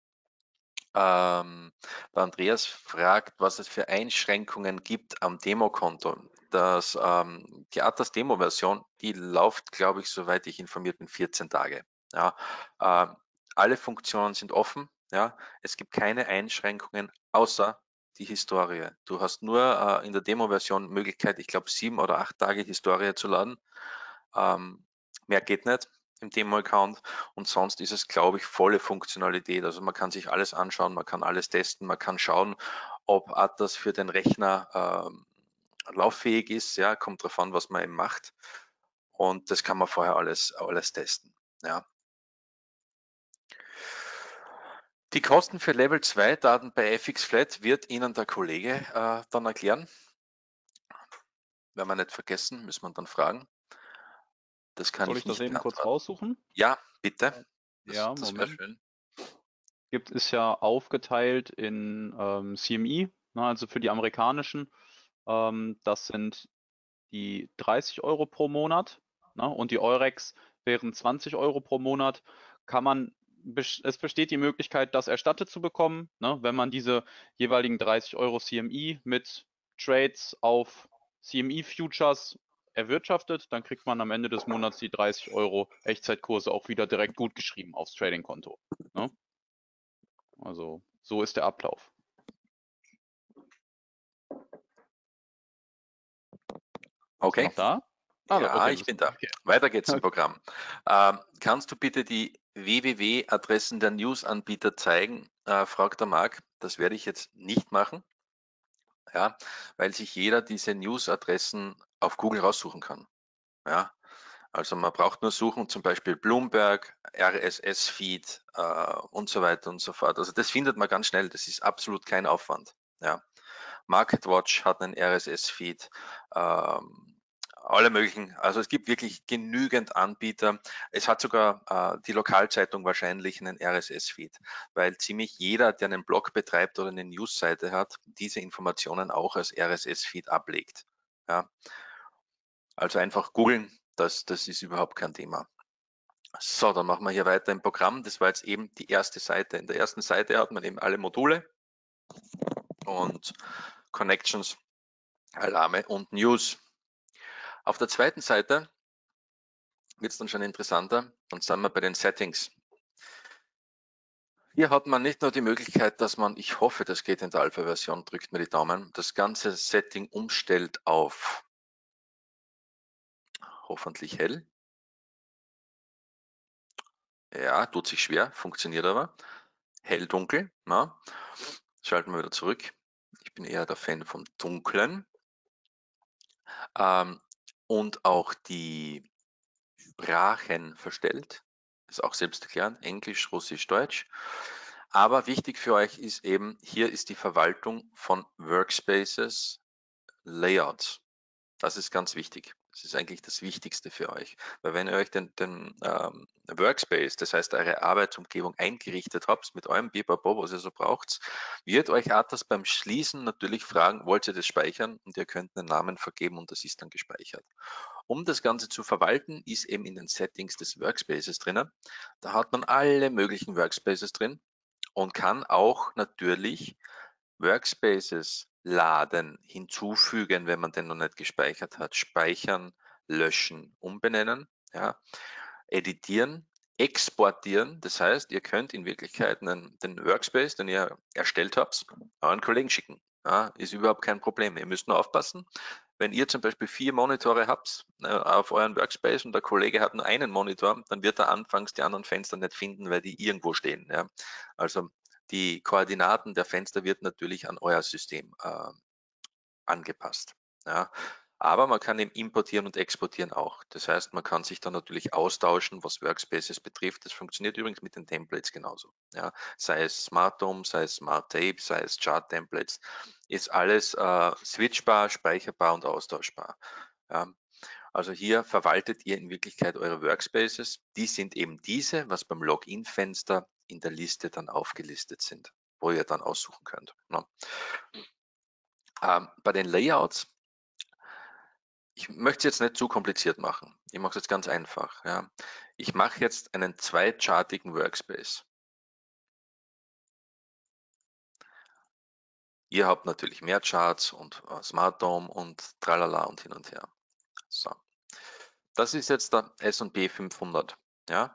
Ähm, der Andreas fragt, was es für Einschränkungen gibt am Demokonto. Das, ähm, die Atas Demo-Version, die läuft, glaube ich, soweit ich informiert bin, vierzehn Tage. Ja, äh, alle Funktionen sind offen. Ja, es gibt keine Einschränkungen außer die Historie. Du hast nur äh, in der Demo-Version Möglichkeit, ich glaube, sieben oder acht Tage Historie zu laden. Ähm, mehr geht nicht im Demo-Account, und sonst ist es, glaube ich, volle Funktionalität. Also man kann sich alles anschauen, man kann alles testen, man kann schauen, ob Atas für den Rechner ähm, lauffähig ist. Ja, kommt drauf an, was man eben macht. Und das kann man vorher alles, alles testen. Ja. Die Kosten für Level zwei Daten bei F X Flat wird Ihnen der Kollege äh, dann erklären. Werden wir nicht vergessen, müssen wir dann fragen. Das kann Soll ich ich das nicht eben kurz beantworten. raussuchen? Ja, bitte. Das, Ja, das wäre Moment. schön. Gibt ist ja aufgeteilt in ähm, C M I, ne, also für die amerikanischen. Ähm, das sind die dreißig Euro pro Monat, ne, und die Eurex wären zwanzig Euro pro Monat. Kann man, bes- es besteht die Möglichkeit, das erstattet zu bekommen, ne, wenn man diese jeweiligen dreißig Euro C M I mit Trades auf C M I-Futures erwirtschaftet, dann kriegt man am Ende des Monats die dreißig Euro Echtzeitkurse auch wieder direkt gut geschrieben aufs Trading-Konto. Ne? Also so ist der Ablauf. Bist du Okay. noch da? Ah, Ja, okay, ich bist bin du. da. Okay. Weiter geht's im Okay. Programm. Ähm, kannst du bitte die W W W-Adressen der News-Anbieter zeigen? Äh, fragt der Marc. Das werde ich jetzt nicht machen, ja, weil sich jeder diese News-Adressen auf Google raussuchen kann. Ja, also man braucht nur suchen, zum Beispiel Bloomberg, R S S-Feed äh, und so weiter und so fort. Also das findet man ganz schnell. Das ist absolut kein Aufwand. Ja. MarketWatch hat einen R S S-Feed, ähm, alle möglichen, also es gibt wirklich genügend Anbieter. Es hat sogar äh, die Lokalzeitung wahrscheinlich einen R S S-Feed, weil ziemlich jeder, der einen Blog betreibt oder eine Newsseite hat, diese Informationen auch als R S S-Feed ablegt. Ja. Also einfach googeln, das, das ist überhaupt kein Thema. So, dann machen wir hier weiter im Programm. Das war jetzt eben die erste Seite. In der ersten Seite hat man eben alle Module und Connections, Alarme und News. Auf der zweiten Seite wird es dann schon interessanter. Dann sind wir bei den Settings. Hier hat man nicht nur die Möglichkeit, dass man, ich hoffe, das geht in der Alpha-Version, drückt mir die Daumen, das ganze Setting umstellt auf hoffentlich hell. Ja, tut sich schwer, funktioniert aber. Hell-dunkel. Ja. Schalten wir wieder zurück. Ich bin eher der Fan vom Dunklen. Ähm, und auch die Sprachen verstellt. Ist auch selbsterklärend. Englisch, Russisch, Deutsch. Aber wichtig für euch ist eben, hier ist die Verwaltung von Workspaces, Layouts. Das ist ganz wichtig. Das ist eigentlich das Wichtigste für euch. Weil wenn ihr euch den, den ähm, Workspace, das heißt eure Arbeitsumgebung eingerichtet habt mit eurem Bipapo, was ihr so braucht, wird euch Atas beim Schließen natürlich fragen, wollt ihr das speichern? Und ihr könnt einen Namen vergeben und das ist dann gespeichert. Um das Ganze zu verwalten, ist eben in den Settings des Workspaces drinnen. Da hat man alle möglichen Workspaces drin und kann auch natürlich Workspaces laden, hinzufügen, wenn man den noch nicht gespeichert hat, speichern, löschen, umbenennen, ja, editieren, exportieren. Das heißt, ihr könnt in Wirklichkeit einen, den Workspace, den ihr erstellt habt, euren Kollegen schicken. Ja, ist überhaupt kein Problem. Ihr müsst nur aufpassen, wenn ihr zum Beispiel vier Monitore habt äh, auf euren Workspace und der Kollege hat nur einen Monitor, dann wird er anfangs die anderen Fenster nicht finden, weil die irgendwo stehen. Ja. Also die Koordinaten der Fenster wird natürlich an euer System äh, angepasst. Ja. Aber man kann eben importieren und exportieren auch. Das heißt, man kann sich dann natürlich austauschen, was Workspaces betrifft. Das funktioniert übrigens mit den Templates genauso. Ja. Sei es Smart Dome, sei es Smart Tape, sei es Chart Templates, ist alles äh, switchbar, speicherbar und austauschbar. Ja. Also hier verwaltet ihr in Wirklichkeit eure Workspaces. Die sind eben diese, was beim Login-Fenster in der Liste dann aufgelistet sind, wo ihr dann aussuchen könnt. Ja. Ähm, bei den Layouts, ich möchte es jetzt nicht zu kompliziert machen. Ich mache es jetzt ganz einfach. Ja. Ich mache jetzt einen zweichartigen Workspace. Ihr habt natürlich mehr Charts und äh, Smart Dome und tralala und hin und her. So. Das ist jetzt der S und P fünfhundert. Ja.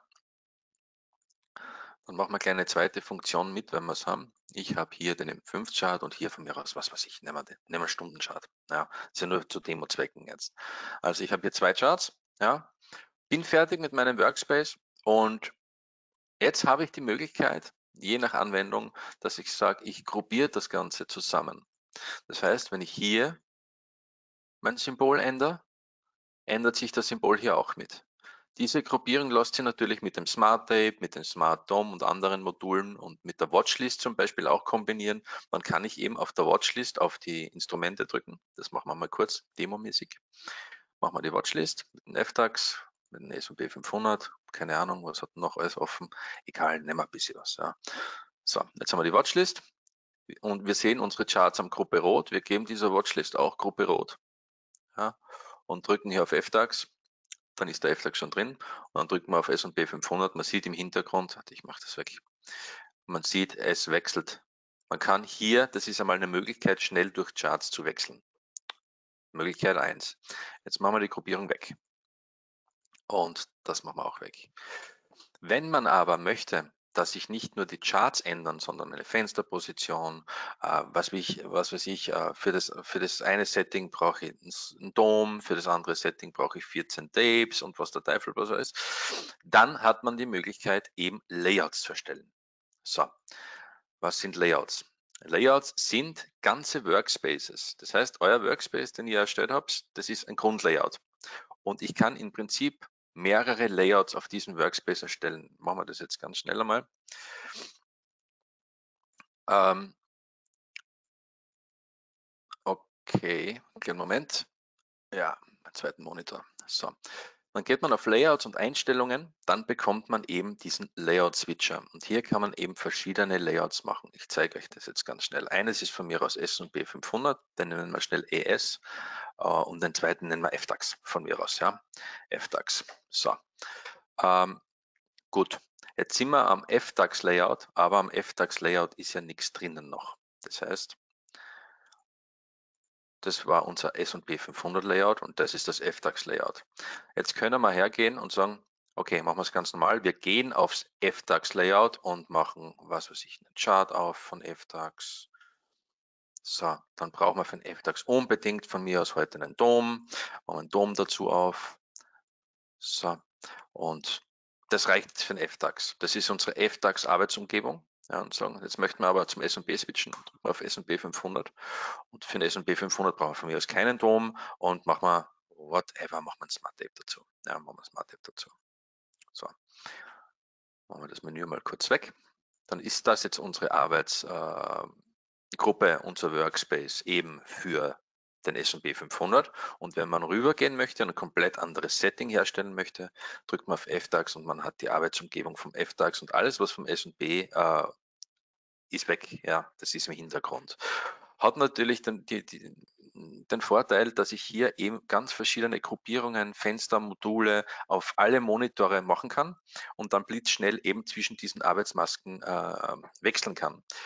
Dann machen wir eine kleine zweite Funktion mit, wenn wir es haben. Ich habe hier den M fünf Chart und hier von mir aus, was weiß ich, nehmen wir den, nehmen wir Stundenchart. Ja, ist ja nur zu Demo-Zwecken jetzt. Also ich habe hier zwei Charts, ja, bin fertig mit meinem Workspace und jetzt habe ich die Möglichkeit, je nach Anwendung, dass ich sage, ich gruppiere das Ganze zusammen. Das heißt, wenn ich hier mein Symbol ändere, ändert sich das Symbol hier auch mit. Diese Gruppierung lässt sich natürlich mit dem Smart Tape, mit dem Smart Dome und anderen Modulen und mit der Watchlist zum Beispiel auch kombinieren. Dann kann ich eben auf der Watchlist auf die Instrumente drücken. Das machen wir mal kurz, demomäßig. Machen wir die Watchlist mit dem F DAX, mit dem S und P fünfhundert, keine Ahnung, was hat noch alles offen. Egal, nehmen wir ein bisschen was. Ja. So, jetzt haben wir die Watchlist und wir sehen unsere Charts am Gruppe Rot. Wir geben dieser Watchlist auch Gruppe Rot, ja, und drücken hier auf F DAX. Dann ist der F DAX schon drin und dann drücken wir auf S und P fünfhundert. Man sieht im Hintergrund, ich mache das weg, man sieht, es wechselt. Man kann hier, das ist einmal eine Möglichkeit, schnell durch Charts zu wechseln. Möglichkeit eins. Jetzt machen wir die Gruppierung weg. Und das machen wir auch weg. Wenn man aber möchte, dass sich nicht nur die Charts ändern, sondern eine Fensterposition, äh, was, ich, was weiß ich, äh, für, das, für das eine Setting brauche ich einen Dom, für das andere Setting brauche ich vierzehn Tapes und was der Teufel was ist, dann hat man die Möglichkeit, eben Layouts zu erstellen. So, was sind Layouts? Layouts sind ganze Workspaces. Das heißt, euer Workspace, den ihr erstellt habt, das ist ein Grundlayout. Und ich kann im Prinzip mehrere Layouts auf diesem Workspace erstellen. Machen wir das jetzt ganz schnell einmal. Ähm, okay, kleinen Moment. Ja, meinen zweiten Monitor. So, dann geht man auf Layouts und Einstellungen, dann bekommt man eben diesen Layout-Switcher. Und hier kann man eben verschiedene Layouts machen. Ich zeige euch das jetzt ganz schnell. Eines ist von mir aus S und P fünfhundert, den nennen wir schnell E S äh, und den zweiten nennen wir F DAX von mir aus. Ja, F DAX. So, ähm, gut. Jetzt sind wir am F DAX-Layout, aber am F DAX-Layout ist ja nichts drinnen noch. Das heißt, das war unser S und P fünfhundert Layout und das ist das F DAX Layout. Jetzt können wir hergehen und sagen, okay, machen wir es ganz normal. Wir gehen aufs F DAX Layout und machen, was weiß ich, einen Chart auf von F DAX. So, dann brauchen wir für den F DAX unbedingt von mir aus heute einen Dom. Machen wir einen Dom dazu auf. So, und das reicht jetzt für den F DAX. Das ist unsere F DAX Arbeitsumgebung. Ja, und sagen, jetzt möchten wir aber zum S und P switchen, auf S und P fünfhundert. Und für den S und P fünfhundert brauchen wir von mir aus keinen Dom und machen wir, whatever, machen wir ein Smart Tape dazu. Ja, machen wir ein Smart Tape dazu. So, machen wir das Menü mal kurz weg. Dann ist das jetzt unsere Arbeitsgruppe, äh, unser Workspace eben für den S und P fünfhundert. Und wenn man rübergehen möchte und ein komplett anderes Setting herstellen möchte, drückt man auf F DAX und man hat die Arbeitsumgebung vom F DAX und alles, was vom S und P äh, ist weg. Ja, das ist im Hintergrund. Hat natürlich den, die, die, den Vorteil, dass ich hier eben ganz verschiedene Gruppierungen, Fenster, Module auf alle Monitore machen kann und dann blitzschnell eben zwischen diesen Arbeitsmasken äh, wechseln kann.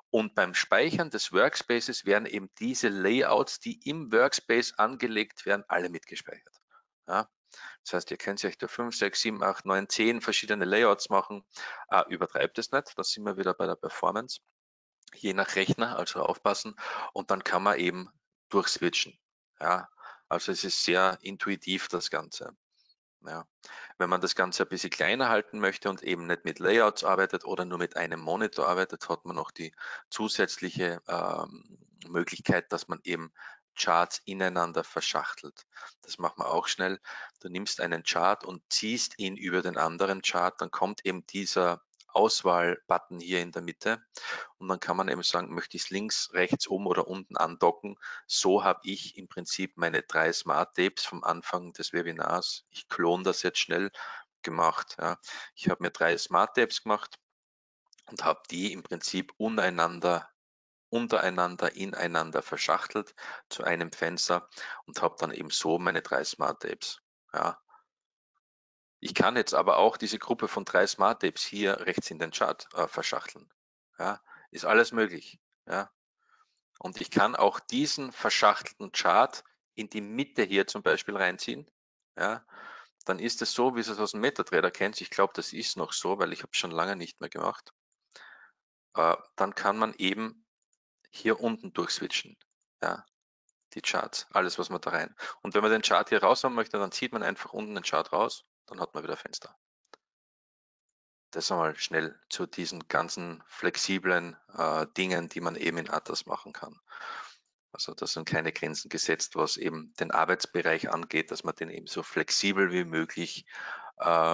Und beim Speichern des Workspaces werden eben diese Layouts, die im Workspace angelegt werden, alle mitgespeichert. Ja, das heißt, ihr könnt euch da fünf, sechs, sieben, acht, neun, zehn verschiedene Layouts machen. Äh, übertreibt es nicht, da sind wir wieder bei der Performance. Je nach Rechner, also aufpassen. Und dann kann man eben durchswitchen. Ja, also es ist sehr intuitiv, das Ganze. Ja. Wenn man das Ganze ein bisschen kleiner halten möchte und eben nicht mit Layouts arbeitet oder nur mit einem Monitor arbeitet, hat man noch die zusätzliche ähm, Möglichkeit, dass man eben Charts ineinander verschachtelt. Das macht man auch schnell. Du nimmst einen Chart und ziehst ihn über den anderen Chart, dann kommt eben dieser Auswahl-Button hier in der Mitte und dann kann man eben sagen, möchte ich es links, rechts, oben oder unten andocken. So habe ich im Prinzip meine drei Smart Tapes vom Anfang des Webinars, ich klone das jetzt schnell, gemacht. Ja. Ich habe mir drei Smart Tapes gemacht und habe die im Prinzip untereinander, untereinander, ineinander verschachtelt zu einem Fenster und habe dann eben so meine drei Smart Tapes. Ja. Ich kann jetzt aber auch diese Gruppe von drei Smart Tapes hier rechts in den Chart äh, verschachteln. Ja. Ist alles möglich. Ja. Und ich kann auch diesen verschachtelten Chart in die Mitte hier zum Beispiel reinziehen. Ja, dann ist es so, wie es aus dem MetaTrader kennt. Ich glaube, das ist noch so, weil ich habe es schon lange nicht mehr gemacht. Äh, dann kann man eben hier unten durchswitchen. Ja, die Charts, alles, was man da rein. Und wenn man den Chart hier raus haben möchte, dann zieht man einfach unten den Chart raus, dann hat man wieder Fenster. Das einmal schnell zu diesen ganzen flexiblen äh, Dingen, die man eben in Atlas machen kann. Also da sind keine Grenzen gesetzt, was eben den Arbeitsbereich angeht, dass man den eben so flexibel wie möglich, äh,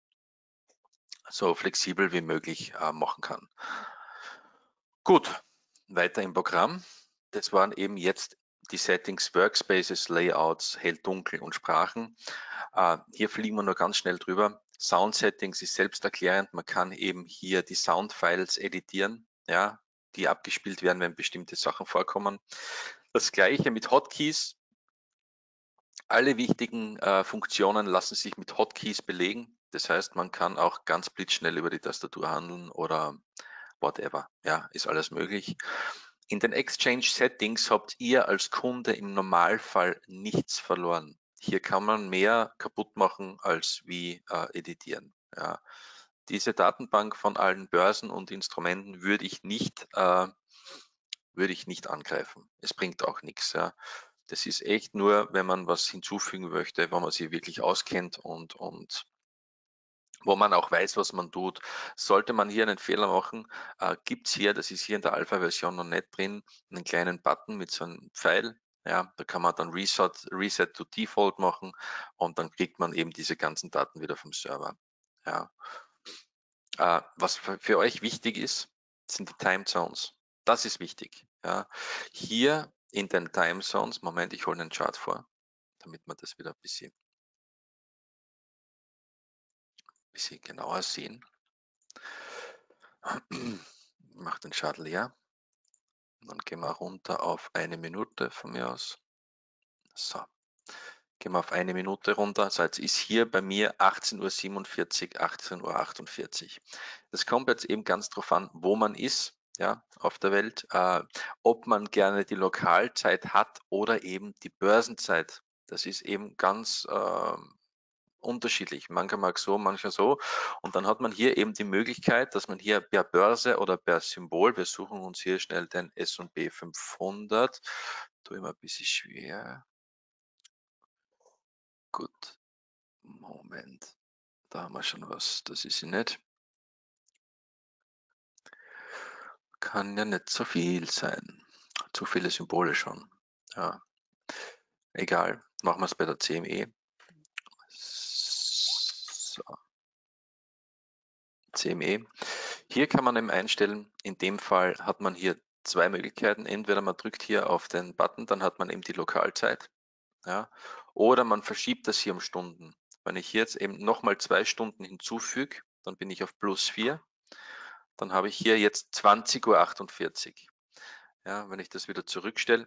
so flexibel wie möglich äh, machen kann. Gut, weiter im Programm. Das waren eben jetzt die Settings, Workspaces, Layouts, hell, dunkel und Sprachen. Äh, hier fliegen wir nur ganz schnell drüber. Sound Settings ist selbsterklärend. Man kann eben hier die Soundfiles editieren, ja, die abgespielt werden, wenn bestimmte Sachen vorkommen. Das gleiche mit Hotkeys. Alle wichtigen äh, Funktionen lassen sich mit Hotkeys belegen. Das heißt, man kann auch ganz blitzschnell über die Tastatur handeln oder whatever. Ja, ist alles möglich. In den Exchange Settings habt ihr als Kunde im Normalfall nichts verloren. Hier kann man mehr kaputt machen als wie äh, editieren. Ja. Diese Datenbank von allen Börsen und Instrumenten würde ich nicht, äh, würde ich nicht angreifen. Es bringt auch nichts. Ja. Das ist echt nur, wenn man was hinzufügen möchte, wenn man sich wirklich auskennt und, und wo man auch weiß, was man tut. Sollte man hier einen Fehler machen, äh, gibt es hier, das ist hier in der Alpha-Version noch nicht drin, einen kleinen Button mit so einem Pfeil. Ja, da kann man dann Reset, Reset to Default machen und dann kriegt man eben diese ganzen Daten wieder vom Server. Ja. Äh, was für, für euch wichtig ist, sind die Time Zones. Das ist wichtig. Ja. Hier in den Time Zones, Moment, ich hole einen Chart vor, damit man das wieder ein bisschen, bisschen genauer sehen. Ich mache den Chart leer. Dann gehen wir runter auf eine Minute von mir aus. So, gehen wir auf eine Minute runter. So, jetzt ist hier bei mir achtzehn Uhr siebenundvierzig, achtzehn Uhr achtundvierzig. Das kommt jetzt eben ganz drauf an, wo man ist, ja, auf der Welt, äh, ob man gerne die Lokalzeit hat oder eben die Börsenzeit. Das ist eben ganz äh, unterschiedlich. Mancher mag so, mancher so. Und dann hat man hier eben die Möglichkeit, dass man hier per Börse oder per Symbol, wir suchen uns hier schnell den S und P fünfhundert, tue ich mal ein bisschen schwer. Gut, Moment, da haben wir schon was, das ist sie nicht. Kann ja nicht so viel sein. Zu viele Symbole schon. Ja, egal, machen wir es bei der C M E. So. C M E. Hier kann man eben einstellen, in dem Fall hat man hier zwei Möglichkeiten. Entweder man drückt hier auf den Button, dann hat man eben die Lokalzeit. Ja, oder man verschiebt das hier um Stunden. Wenn ich jetzt eben nochmal zwei Stunden hinzufüge, dann bin ich auf plus vier. Dann habe ich hier jetzt zwanzig Uhr achtundvierzig. Ja, wenn ich das wieder zurückstelle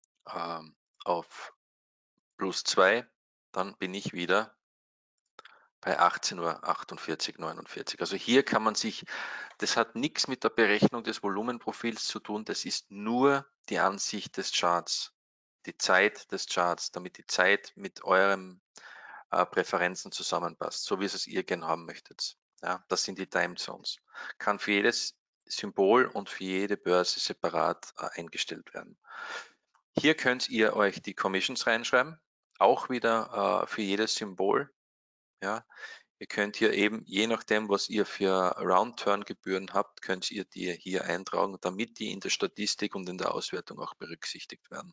ähm, auf plus zwei, dann bin ich wieder bei achtzehn Uhr achtundvierzig, neunundvierzig. Also hier kann man sich, das hat nichts mit der Berechnung des Volumenprofils zu tun, das ist nur die Ansicht des Charts, die Zeit des Charts, damit die Zeit mit euren äh, Präferenzen zusammenpasst, so wie es ihr gerne haben möchtet. Ja, das sind die Time Zones. Kann für jedes Symbol und für jede Börse separat äh, eingestellt werden. Hier könnt ihr euch die Commissions reinschreiben, auch wieder äh, für jedes Symbol. Ja, ihr könnt hier eben, je nachdem, was ihr für Round-Turn-Gebühren habt, könnt ihr die hier eintragen, damit die in der Statistik und in der Auswertung auch berücksichtigt werden.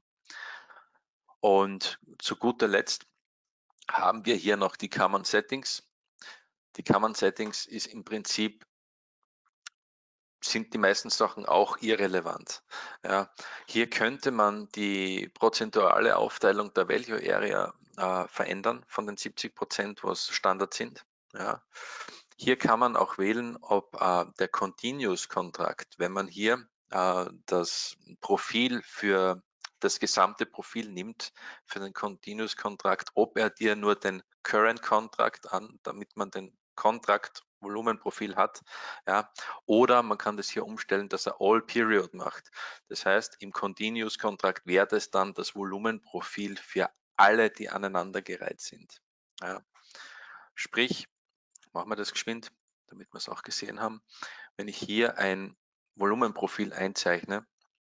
Und zu guter Letzt haben wir hier noch die Common Settings. Die Common Settings ist im Prinzip, sind die meisten Sachen auch irrelevant. Ja, hier könnte man die prozentuale Aufteilung der Value Area äh, verändern von den siebzig Prozent, was Standard sind. Ja. Hier kann man auch wählen, ob äh, der Continuous-Kontrakt, wenn man hier äh, das Profil für das gesamte Profil nimmt, für den Continuous-Kontrakt, ob er dir nur den Current-Kontrakt an, damit man den Kontrakt Volumenprofil hat, ja, oder man kann das hier umstellen, dass er All Period macht. Das heißt, im Continuous-Kontrakt wäre das dann das Volumenprofil für alle, die aneinandergereiht sind. Ja. Sprich, machen wir das geschwind, damit wir es auch gesehen haben. Wenn ich hier ein Volumenprofil einzeichne,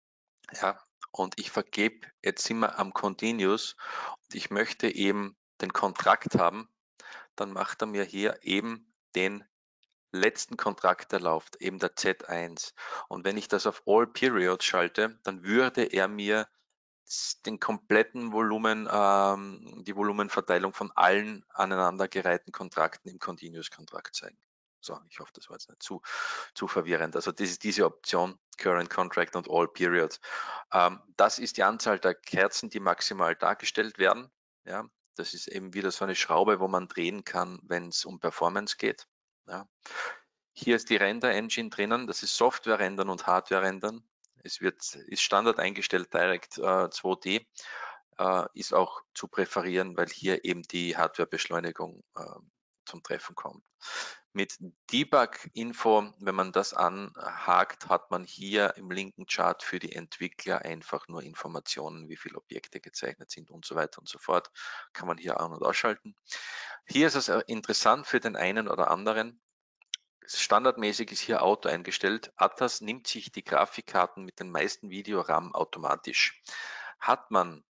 ja, und ich vergebe, jetzt sind wir am Continuous und ich möchte eben den Kontrakt haben, dann macht er mir hier eben den letzten Kontrakt, der läuft, eben der Z eins. Und wenn ich das auf All Periods schalte, dann würde er mir den kompletten Volumen, ähm, die Volumenverteilung von allen aneinandergereihten Kontrakten im Continuous-Kontrakt zeigen. So, ich hoffe, das war jetzt nicht zu, zu verwirrend. Also das ist diese Option, Current Contract und All Periods. Ähm, das ist die Anzahl der Kerzen, die maximal dargestellt werden. Ja, das ist eben wieder so eine Schraube, wo man drehen kann, wenn es um Performance geht. Ja. Hier ist die Render-Engine drinnen, das ist Software-Rendern und Hardware-Rendern. Es wird, ist Standard eingestellt, Direct äh, zwei D, äh, ist auch zu präferieren, weil hier eben die Hardwarebeschleunigung äh, zum Treffen kommt. Mit Debug-Info, wenn man das anhakt, hat man hier im linken Chart für die Entwickler einfach nur Informationen, wie viele Objekte gezeichnet sind und so weiter und so fort. Kann man hier an- und ausschalten. Hier ist es interessant für den einen oder anderen. Standardmäßig ist hier Auto eingestellt. Atas nimmt sich die Grafikkarten mit den meisten Videoram automatisch. Hat man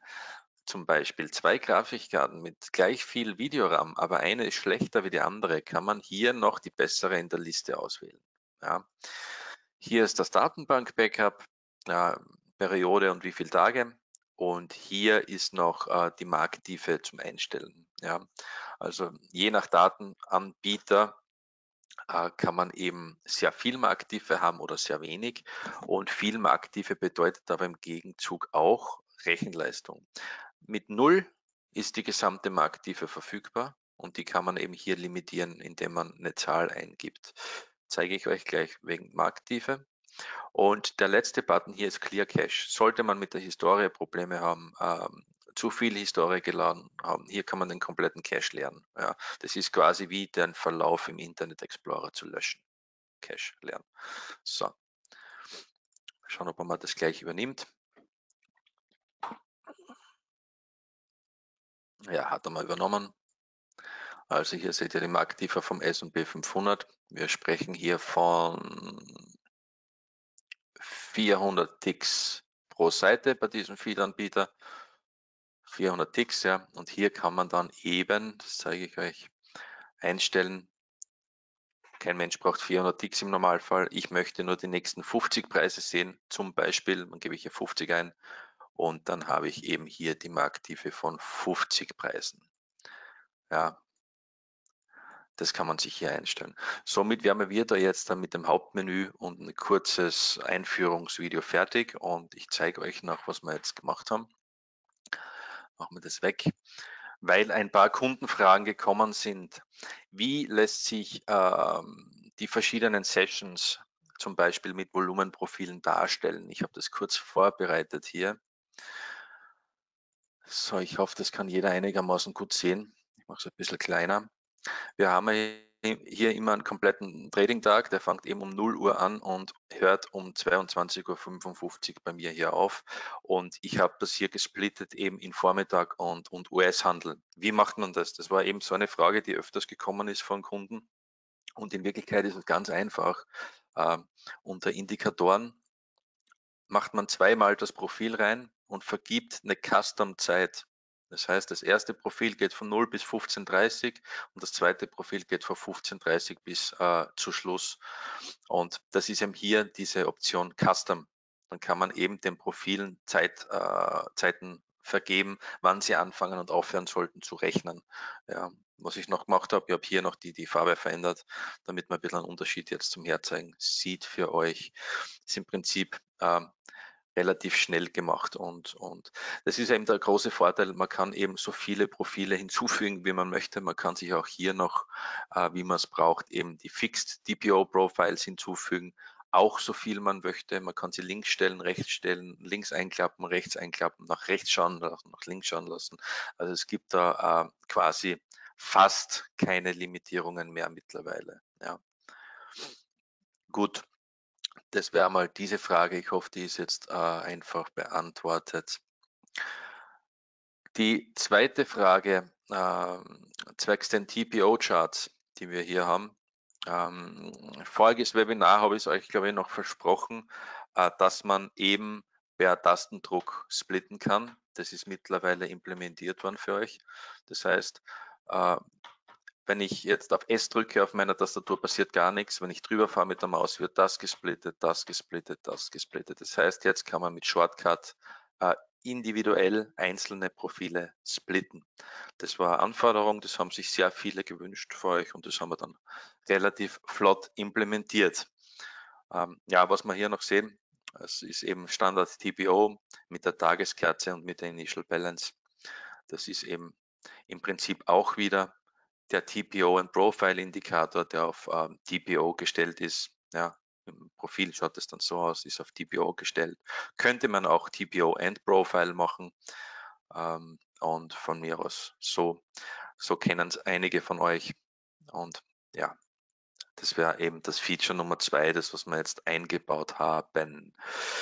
zum Beispiel zwei Grafikkarten mit gleich viel Videoram, aber eine ist schlechter wie die andere, kann man hier noch die bessere in der Liste auswählen. Ja. Hier ist das Datenbank-Backup, äh, Periode und wie viele Tage. Und hier ist noch äh, die Markttiefe zum Einstellen. Ja. Also je nach Datenanbieter äh, kann man eben sehr viel Markttiefe haben oder sehr wenig. Und viel Markttiefe bedeutet aber im Gegenzug auch Rechenleistung. Mit null ist die gesamte Markttiefe verfügbar und die kann man eben hier limitieren, indem man eine Zahl eingibt. Zeige ich euch gleich wegen Markttiefe. Und der letzte Button hier ist Clear Cache. Sollte man mit der Historie Probleme haben, ähm, zu viel Historie geladen haben, hier kann man den kompletten Cache leeren. Ja, das ist quasi wie den Verlauf im Internet Explorer zu löschen. Cache leeren. So. Schauen, ob man das gleich übernimmt. Ja, hat er mal übernommen. Also hier seht ihr die Markttiefe vom S und P fünfhundert. Wir sprechen hier von vierhundert Ticks pro Seite bei diesem Feed-Anbieter. vierhundert Ticks, ja. Und hier kann man dann eben, das zeige ich euch, einstellen. Kein Mensch braucht vierhundert Ticks im Normalfall. Ich möchte nur die nächsten fünfzig Preise sehen. Zum Beispiel, dann gebe ich hier fünfzig ein und dann habe ich eben hier die Markttiefe von fünfzig Preisen. Ja, das kann man sich hier einstellen. Somit wären wir da jetzt dann mit dem Hauptmenü und ein kurzes Einführungsvideo fertig und ich zeige euch noch, was wir jetzt gemacht haben. Machen wir das weg, weil ein paar Kundenfragen gekommen sind. Wie lässt sich ähm, die verschiedenen Sessions zum Beispiel mit Volumenprofilen darstellen? Ich habe das kurz vorbereitet hier. So, ich hoffe, das kann jeder einigermaßen gut sehen. Ich mache es ein bisschen kleiner. Wir haben hier immer einen kompletten Trading-Tag, der fängt eben um null Uhr an und hört um zweiundzwanzig Uhr fünfundfünfzig bei mir hier auf. Und ich habe das hier gesplittet eben in Vormittag und, und U S-Handel. Wie macht man das? Das war eben so eine Frage, die öfters gekommen ist von Kunden. Und in Wirklichkeit ist es ganz einfach. Äh, unter Indikatoren macht man zweimal das Profil rein und vergibt eine Custom-Zeit. Das heißt, das erste Profil geht von null bis fünfzehn Uhr dreißig und das zweite Profil geht von fünfzehn Uhr dreißig bis äh, zu Schluss. Und das ist eben hier diese Option Custom. Dann kann man eben den Profilen Zeit, äh, Zeiten vergeben, wann sie anfangen und aufhören sollten zu rechnen. Ja, was ich noch gemacht habe, ich habe hier noch die, die Farbe verändert, damit man ein bisschen einen Unterschied jetzt zum Herzeigen sieht für euch. Das ist im Prinzip äh, relativ schnell gemacht und, und das ist eben der große Vorteil, man kann eben so viele Profile hinzufügen, wie man möchte. Man kann sich auch hier noch, äh, wie man es braucht, eben die Fixed D P O Profiles hinzufügen, auch so viel man möchte. Man kann sie links stellen, rechts stellen, links einklappen, rechts einklappen, nach rechts schauen lassen, nach links schauen lassen. Also es gibt da äh, quasi fast keine Limitierungen mehr mittlerweile. Ja. Gut. Das wäre mal diese Frage. Ich hoffe, die ist jetzt äh, einfach beantwortet. Die zweite Frage, äh, zwecks den T P O-Charts, die wir hier haben. Ähm, voriges Webinar habe ich es euch, glaube ich, noch versprochen, äh, dass man eben per Tastendruck splitten kann. Das ist mittlerweile implementiert worden für euch. Das heißt, äh, wenn ich jetzt auf S drücke auf meiner Tastatur, passiert gar nichts. Wenn ich drüber fahre mit der Maus, wird das gesplittet, das gesplittet, das gesplittet. Das heißt, jetzt kann man mit Shortcut äh, individuell einzelne Profile splitten. Das war eine Anforderung, das haben sich sehr viele gewünscht für euch und das haben wir dann relativ flott implementiert. Ähm, ja, was wir hier noch sehen, es ist eben Standard T P O mit der Tageskerze und mit der Initial Balance. Das ist eben im Prinzip auch wieder der T P O und Profile Indikator, der auf ähm, T P O gestellt ist. Ja, im Profil schaut es dann so aus, ist auf T P O gestellt. Könnte man auch T P O and Profile machen ähm, und von mir aus so, so kennen es einige von euch. Und ja, das wäre eben das Feature Nummer zwei, das was wir jetzt eingebaut haben.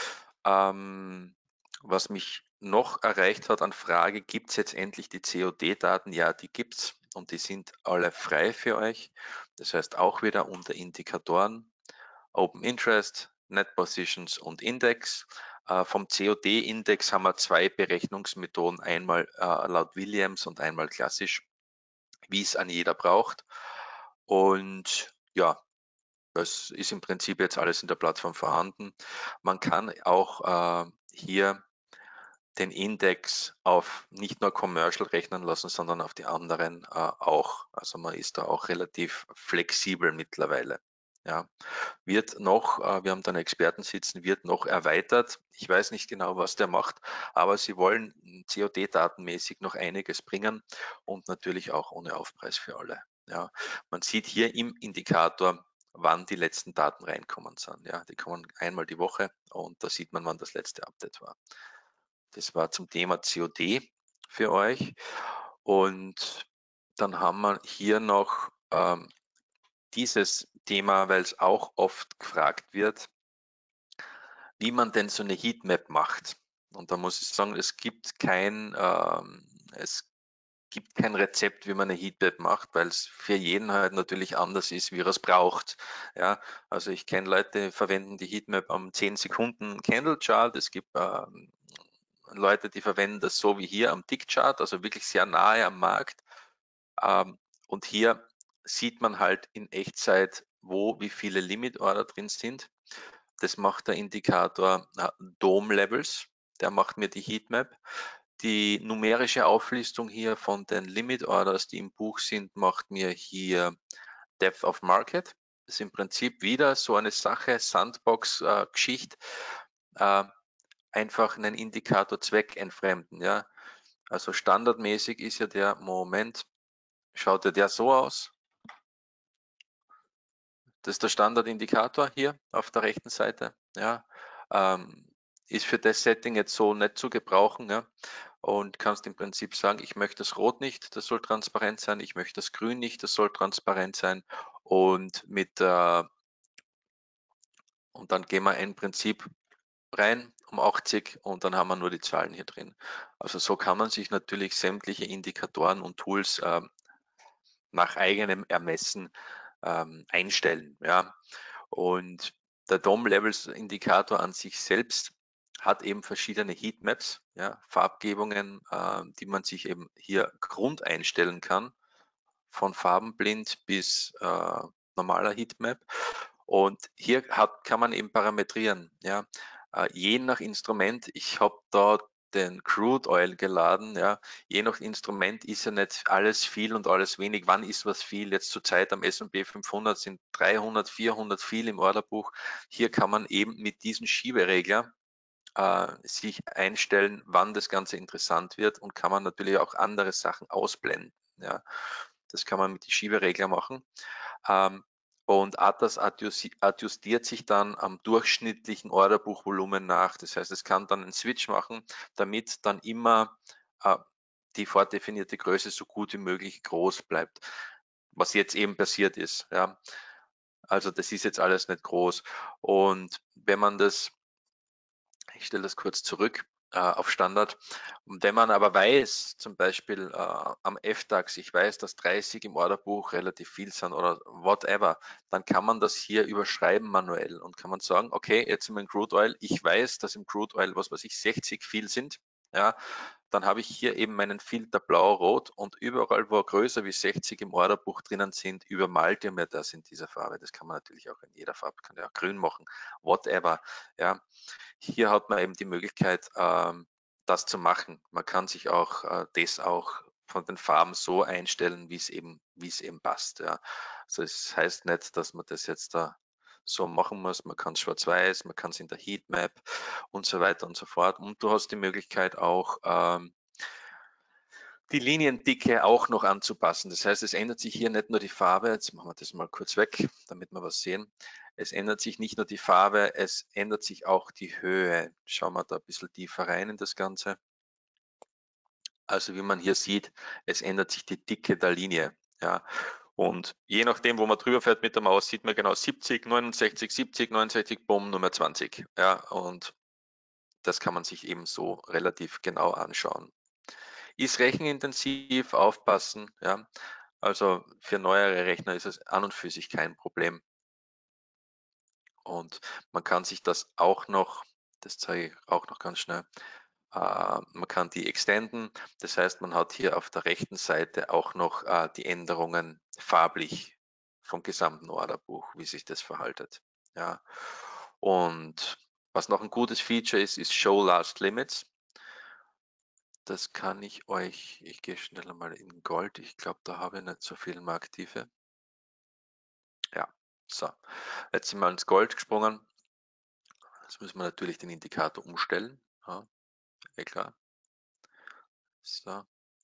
Ähm, was mich noch erreicht hat an Frage, gibt es jetzt endlich die C O D-Daten? Ja, die gibt es und die sind alle frei für euch. Das heißt auch wieder unter Indikatoren, Open Interest, Net Positions und Index. Äh, vom C O D-Index haben wir zwei Berechnungsmethoden, einmal äh, laut Williams und einmal klassisch, wie es an jeder braucht. Und ja, das ist im Prinzip jetzt alles in der Plattform vorhanden. Man kann auch äh, hier den Index auf nicht nur Commercial rechnen lassen, sondern auf die anderen äh, auch. Also man ist da auch relativ flexibel mittlerweile. Ja, wird noch, äh, wir haben da einen Experten sitzen, wird noch erweitert. Ich weiß nicht genau, was der macht, aber sie wollen C O D-datenmäßig noch einiges bringen und natürlich auch ohne Aufpreis für alle. Ja, man sieht hier im Indikator, wann die letzten Daten reinkommen sind. Ja, die kommen einmal die Woche und da sieht man, wann das letzte Update war. Das war zum Thema C O D für euch. Und dann haben wir hier noch ähm, dieses Thema, weil es auch oft gefragt wird, wie man denn so eine Heatmap macht. Und da muss ich sagen, es gibt kein, ähm, es gibt kein Rezept, wie man eine Heatmap macht, weil es für jeden halt natürlich anders ist, wie er es braucht. Ja, also ich kenne Leute, die verwenden die Heatmap am zehn Sekunden Candle Chart. Es gibt ähm, Leute, die verwenden das so wie hier am Tick Chart, also wirklich sehr nahe am Markt. Ähm, und hier sieht man halt in Echtzeit, wo wie viele Limit Order drin sind. Das macht der Indikator äh, Dome Levels. Der macht mir die Heatmap. Die numerische Auflistung hier von den Limit Orders, die im Buch sind, macht mir hier Depth of Market. Das ist im Prinzip wieder so eine Sache, Sandbox-Geschichte. Äh, äh, einfach einen Indikator zweckentfremden. Ja? Also standardmäßig ist ja der, Moment, schaut ja der so aus. Das ist der Standardindikator hier auf der rechten Seite. Ja, ähm, ist für das Setting jetzt so nicht zu gebrauchen. Ja. und kannst im Prinzip sagen, ich möchte das Rot nicht, das soll transparent sein, ich möchte das Grün nicht, das soll transparent sein, und mit äh, und dann gehen wir im Prinzip rein um achtzig und dann haben wir nur die Zahlen hier drin. Also so kann man sich natürlich sämtliche Indikatoren und Tools äh, nach eigenem Ermessen ähm, einstellen. Ja. Und der D O M-Levels-Indikator an sich selbst hat eben verschiedene Heatmaps, ja, Farbgebungen, äh, die man sich eben hier grundeinstellen kann, von farbenblind bis äh, normaler Heatmap. Und hier hat, kann man eben parametrieren. Ja. Äh, je nach Instrument, ich habe da den Crude Oil geladen, ja, je nach Instrument ist ja nicht alles viel und alles wenig. Wann ist was viel? Jetzt zur Zeit am S und P fünfhundert sind dreihundert, vierhundert viel im Orderbuch. Hier kann man eben mit diesem Schieberegler äh, sich einstellen, wann das Ganze interessant wird, und kann man natürlich auch andere Sachen ausblenden. Ja. Das kann man mit den Schieberegler machen. Ähm, und Atas adjustiert sich dann am durchschnittlichen Orderbuchvolumen nach. Das heißt, es kann dann einen Switch machen, damit dann immer äh, die vordefinierte Größe so gut wie möglich groß bleibt, was jetzt eben passiert ist. Ja. Also das ist jetzt alles nicht groß. Und wenn man das, ich stelle das kurz zurück äh, auf Standard. Und wenn man aber weiß, zum Beispiel äh, am F DAX, ich weiß, dass dreißig im Orderbuch relativ viel sind oder whatever, dann kann man das hier überschreiben manuell und kann man sagen, okay, jetzt im Crude Oil, ich weiß, dass im Crude Oil, was weiß ich, sechzig viel sind, ja, dann habe ich hier eben meinen Filter blau-rot, und überall, wo größer wie sechzig im Orderbuch drinnen sind, übermalt ihr mir das in dieser Farbe. Das kann man natürlich auch in jeder Farbe, kann ja auch grün machen, whatever, ja. Hier hat man eben die Möglichkeit, ähm, das zu machen. Man kann sich auch äh, das auch von den Farben so einstellen, wie es eben, wie es eben passt. Ja. Also es heißt nicht, dass man das jetzt da so machen muss. Man kann es schwarz-weiß, man kann es in der Heatmap und so weiter und so fort. Und du hast die Möglichkeit auch, ähm, die Liniendicke auch noch anzupassen. Das heißt, es ändert sich hier nicht nur die Farbe, jetzt machen wir das mal kurz weg, damit wir was sehen. Es ändert sich nicht nur die Farbe, es ändert sich auch die Höhe. Schauen wir da ein bisschen tiefer rein in das Ganze. Also wie man hier sieht, es ändert sich die Dicke der Linie. Ja. Und je nachdem, wo man drüber fährt mit der Maus, sieht man genau siebzig, neunundsechzig, siebzig, neunundsechzig, bumm, Nummer zwanzig. Ja, und das kann man sich eben so relativ genau anschauen. Ist rechenintensiv, aufpassen, ja. Also für neuere Rechner ist es an und für sich kein Problem. Und man kann sich das auch noch, das zeige ich auch noch ganz schnell, äh, man kann die extenden. Das heißt, man hat hier auf der rechten Seite auch noch äh, die Änderungen farblich vom gesamten Orderbuch, wie sich das verhaltet. Ja. Und was noch ein gutes Feature ist, ist Show Last Limits. Das kann ich euch, ich gehe schneller mal in Gold. Ich glaube, da habe ich nicht so viel mehr aktive. Ja, so. Jetzt sind wir ins Gold gesprungen. Jetzt müssen wir natürlich den Indikator umstellen. Ja, eh klar. So.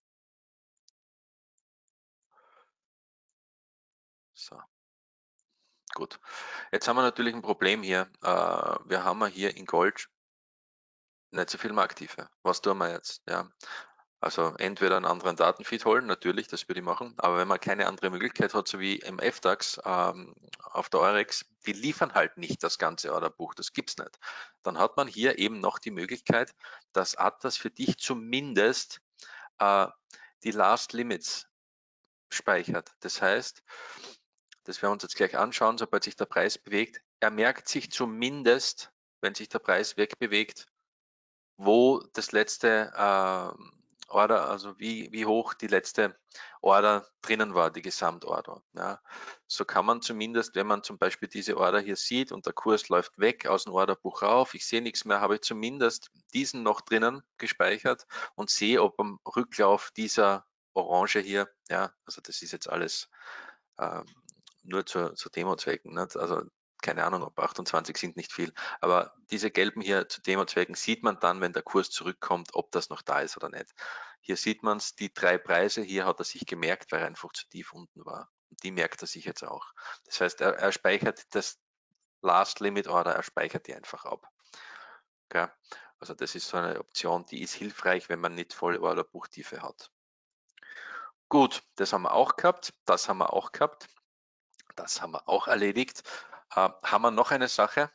So. Gut. Jetzt haben wir natürlich ein Problem hier. Äh, wir haben hier in Gold nicht so viel mehr aktive. Was tun wir jetzt? Ja. Also entweder einen anderen Datenfeed holen, natürlich, das würde ich machen, aber wenn man keine andere Möglichkeit hat, so wie im F DAX ähm, auf der Eurex, die liefern halt nicht das ganze Orderbuch, das gibt's nicht. Dann hat man hier eben noch die Möglichkeit, dass Atas für dich zumindest äh, die Last Limits speichert. Das heißt, das werden wir uns jetzt gleich anschauen, sobald sich der Preis bewegt, er merkt sich zumindest, wenn sich der Preis wegbewegt, wo das letzte äh, Order, also wie, wie hoch die letzte Order drinnen war, die Gesamtorder. Ja. So kann man zumindest, wenn man zum Beispiel diese Order hier sieht und der Kurs läuft weg aus dem Orderbuch rauf, ich sehe nichts mehr, habe ich zumindest diesen noch drinnen gespeichert und sehe, ob am Rücklauf dieser Orange hier, ja, also das ist jetzt alles äh, nur zu, zu Demo-Zwecken, nicht? Also keine Ahnung, ob achtundzwanzig sind nicht viel, aber diese gelben hier zu Demo-Zwecken sieht man dann, wenn der Kurs zurückkommt, ob das noch da ist oder nicht. Hier sieht man es, die drei Preise, hier hat er sich gemerkt, weil er einfach zu tief unten war. Und die merkt er sich jetzt auch. Das heißt, er, er speichert das Last Limit Order, er speichert die einfach ab. Okay. Also das ist so eine Option, die ist hilfreich, wenn man nicht voll Orderbuchtiefe hat. Gut, das haben wir auch gehabt, das haben wir auch gehabt, das haben wir auch erledigt. Äh, haben wir noch eine Sache,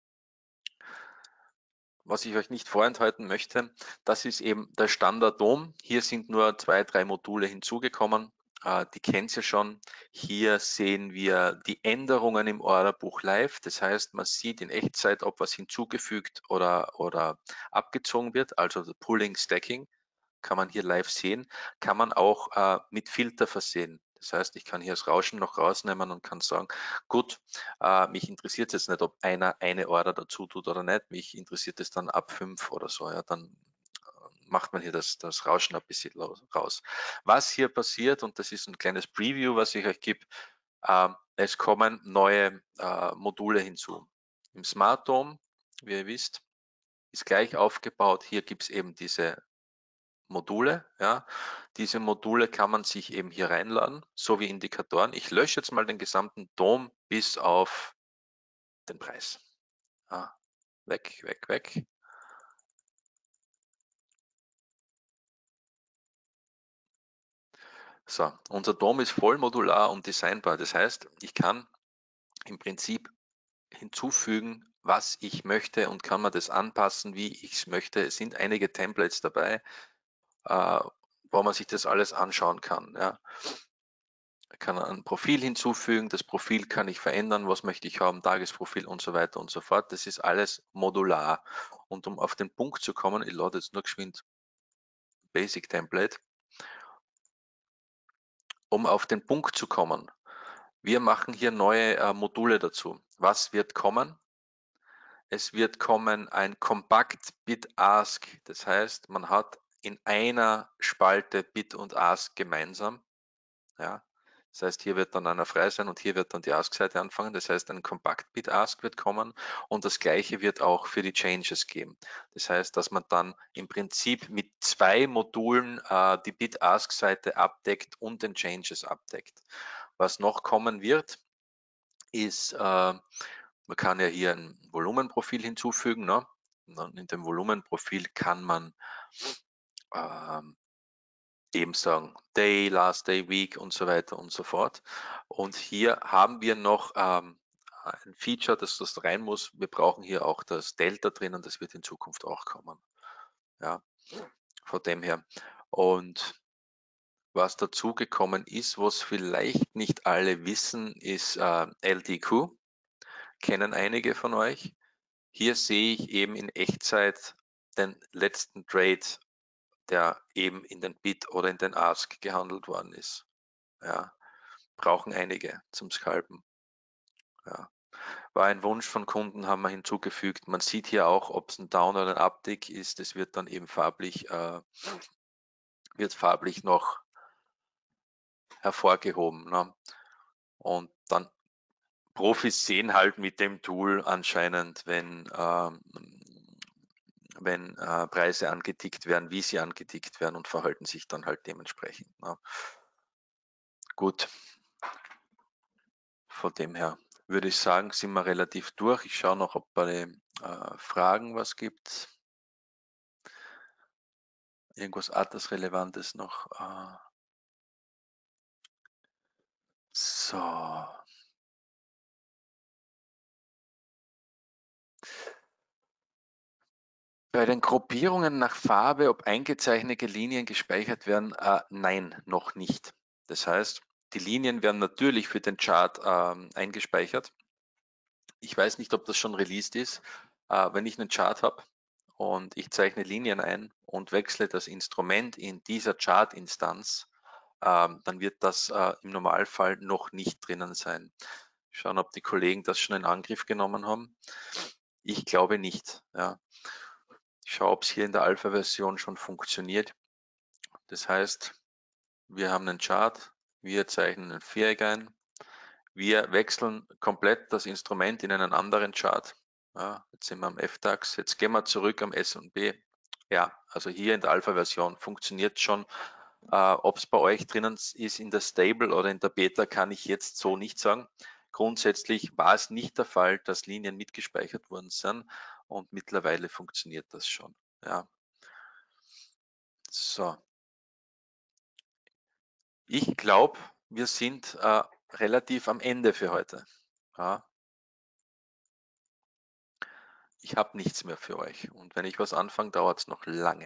was ich euch nicht vorenthalten möchte, das ist eben der Standard D O M. Hier sind nur zwei, drei Module hinzugekommen. Äh, die kennt ihr schon. Hier sehen wir die Änderungen im Orderbuch live. Das heißt, man sieht in Echtzeit, ob was hinzugefügt oder, oder abgezogen wird. Also Pulling, Stacking kann man hier live sehen. Kann man auch äh, mit Filter versehen. Das heißt, ich kann hier das Rauschen noch rausnehmen und kann sagen, gut, äh, mich interessiert jetzt nicht, ob einer eine Order dazu tut oder nicht. Mich interessiert es dann ab fünf oder so. Ja, dann macht man hier das, das Rauschen ein bisschen raus. Was hier passiert, und das ist ein kleines Preview, was ich euch gebe, äh, es kommen neue äh, Module hinzu. Im Smart Dome, wie ihr wisst, ist gleich aufgebaut. Hier gibt es eben diese Module. Ja. Diese Module kann man sich eben hier reinladen, so wie Indikatoren. Ich lösche jetzt mal den gesamten D O M bis auf den Preis. Ah, weg, weg, weg. So, unser D O M ist voll modular und designbar. Das heißt, ich kann im Prinzip hinzufügen, was ich möchte und kann man das anpassen, wie ich es möchte. Es sind einige Templates dabei, äh, wo man sich das alles anschauen kann. Ja. Ich kann ein Profil hinzufügen, das Profil kann ich verändern, was möchte ich haben, Tagesprofil und so weiter und so fort. Das ist alles modular. Und um auf den Punkt zu kommen, ich lade jetzt nur geschwind Basic Template, um auf den Punkt zu kommen. Wir machen hier neue äh, Module dazu. Was wird kommen? Es wird kommen ein Compact Bid Ask. Das heißt, man hat in einer Spalte Bid und Ask gemeinsam. Ja. Das heißt, hier wird dann einer frei sein und hier wird dann die Ask-Seite anfangen. Das heißt, ein Compact Bid Ask wird kommen und das gleiche wird auch für die Changes geben. Das heißt, dass man dann im Prinzip mit zwei Modulen äh, die Bid Ask Seite abdeckt und den Changes abdeckt. Was noch kommen wird, ist, äh, man kann ja hier ein Volumenprofil hinzufügen. Ne? Und in dem Volumenprofil kann man ähm, eben sagen Day, Last Day, Week und so weiter und so fort. Und hier haben wir noch ähm, ein Feature, dass das rein muss. Wir brauchen hier auch das Delta drin und das wird in Zukunft auch kommen. Ja, von dem her. Und was dazugekommen ist, was vielleicht nicht alle wissen, ist äh, L D Q. Kennen einige von euch. Hier sehe ich eben in Echtzeit den letzten Trade, der eben in den Bid oder in den Ask gehandelt worden ist. Ja, brauchen einige zum Scalpen. Ja. War ein Wunsch von Kunden, haben wir hinzugefügt. Man sieht hier auch, ob es ein Down- oder ein Uptick ist. Das wird dann eben farblich, äh, wird farblich noch hervorgehoben. Ne? Und dann Profis sehen halt mit dem Tool anscheinend, wenn, ähm, wenn äh, Preise angetickt werden, wie sie angetickt werden und verhalten sich dann halt dementsprechend. Ne? Gut, von dem her würde ich sagen, sind wir relativ durch. Ich schaue noch, ob bei den äh, Fragen was gibt. Irgendwas Altersrelevantes noch. Äh, so. Bei den Gruppierungen nach Farbe, ob eingezeichnete Linien gespeichert werden, äh, nein, noch nicht. Das heißt, die Linien werden natürlich für den Chart ähm, eingespeichert. Ich weiß nicht, ob das schon released ist. Äh, wenn ich einen Chart habe und ich zeichne Linien ein und wechsle das Instrument in dieser Chart-Instanz, ähm, dann wird das äh, im Normalfall noch nicht drinnen sein. Schauen, ob die Kollegen das schon in Angriff genommen haben. Ich glaube nicht. Ja. Ich schaue, ob es hier in der Alpha-Version schon funktioniert. Das heißt, wir haben einen Chart, wir zeichnen ein Viereck ein, wir wechseln komplett das Instrument in einen anderen Chart. Ja, jetzt sind wir am F DAX, jetzt gehen wir zurück am S und P. Ja, also hier in der Alpha-Version funktioniert schon. Äh, ob es bei euch drinnen ist in der Stable oder in der Beta, kann ich jetzt so nicht sagen. Grundsätzlich war es nicht der Fall, dass Linien mitgespeichert worden sind und mittlerweile funktioniert das schon. Ja. So. Ich glaube, wir sind äh, relativ am Ende für heute. Ja. Ich habe nichts mehr für euch. Und wenn ich was anfange, dauert es noch lange.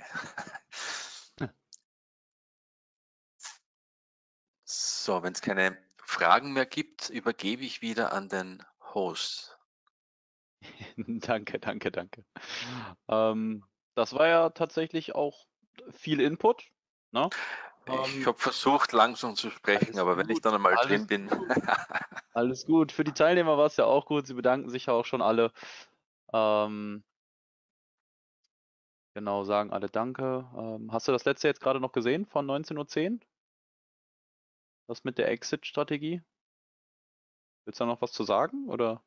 So, wenn es keine Fragen mehr gibt, übergebe ich wieder an den Host. Danke, danke, danke. Ähm, das war ja tatsächlich auch viel Input, ne? Ich Ähm, habe versucht, langsam zu sprechen, alles aber wenn ich gut, dann einmal drin alles bin. gut, alles gut. Für die Teilnehmer war es ja auch gut. Sie bedanken sich ja auch schon alle. Ähm, genau, sagen alle Danke. Ähm, hast du das letzte jetzt gerade noch gesehen von neunzehn Uhr zehn? Das mit der Exit-Strategie? Willst du da noch was zu sagen, oder?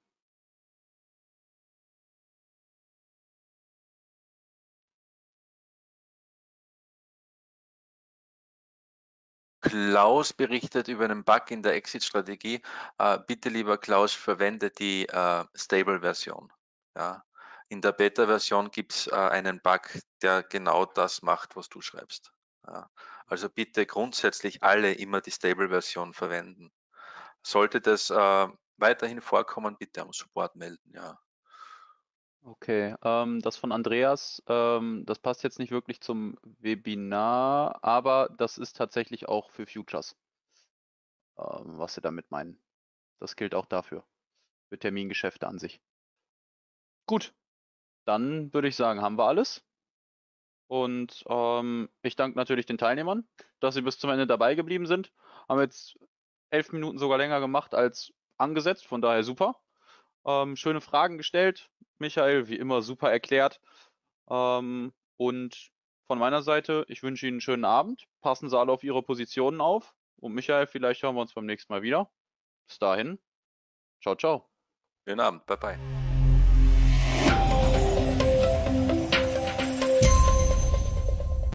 Klaus berichtet über einen Bug in der Exit-Strategie. Äh, bitte, lieber Klaus, verwende die äh, Stable-Version. Ja. In der Beta-Version gibt es äh, einen Bug, der genau das macht, was du schreibst. Ja. Also bitte grundsätzlich alle immer die Stable-Version verwenden. Sollte das äh, weiterhin vorkommen, bitte am Support melden. Ja. Okay, ähm, das von Andreas, ähm, das passt jetzt nicht wirklich zum Webinar, aber das ist tatsächlich auch für Futures, ähm, was Sie damit meinen. Das gilt auch dafür, für Termingeschäfte an sich. Gut, dann würde ich sagen, haben wir alles. Und ähm, ich danke natürlich den Teilnehmern, dass sie bis zum Ende dabei geblieben sind. Haben jetzt elf Minuten sogar länger gemacht als angesetzt, von daher super. Ähm, schöne Fragen gestellt. Michael, wie immer, super erklärt. Ähm, und von meiner Seite, ich wünsche Ihnen einen schönen Abend. Passen Sie alle auf Ihre Positionen auf. Und Michael, vielleicht hören wir uns beim nächsten Mal wieder. Bis dahin. Ciao, ciao. Schönen Abend. Bye bye.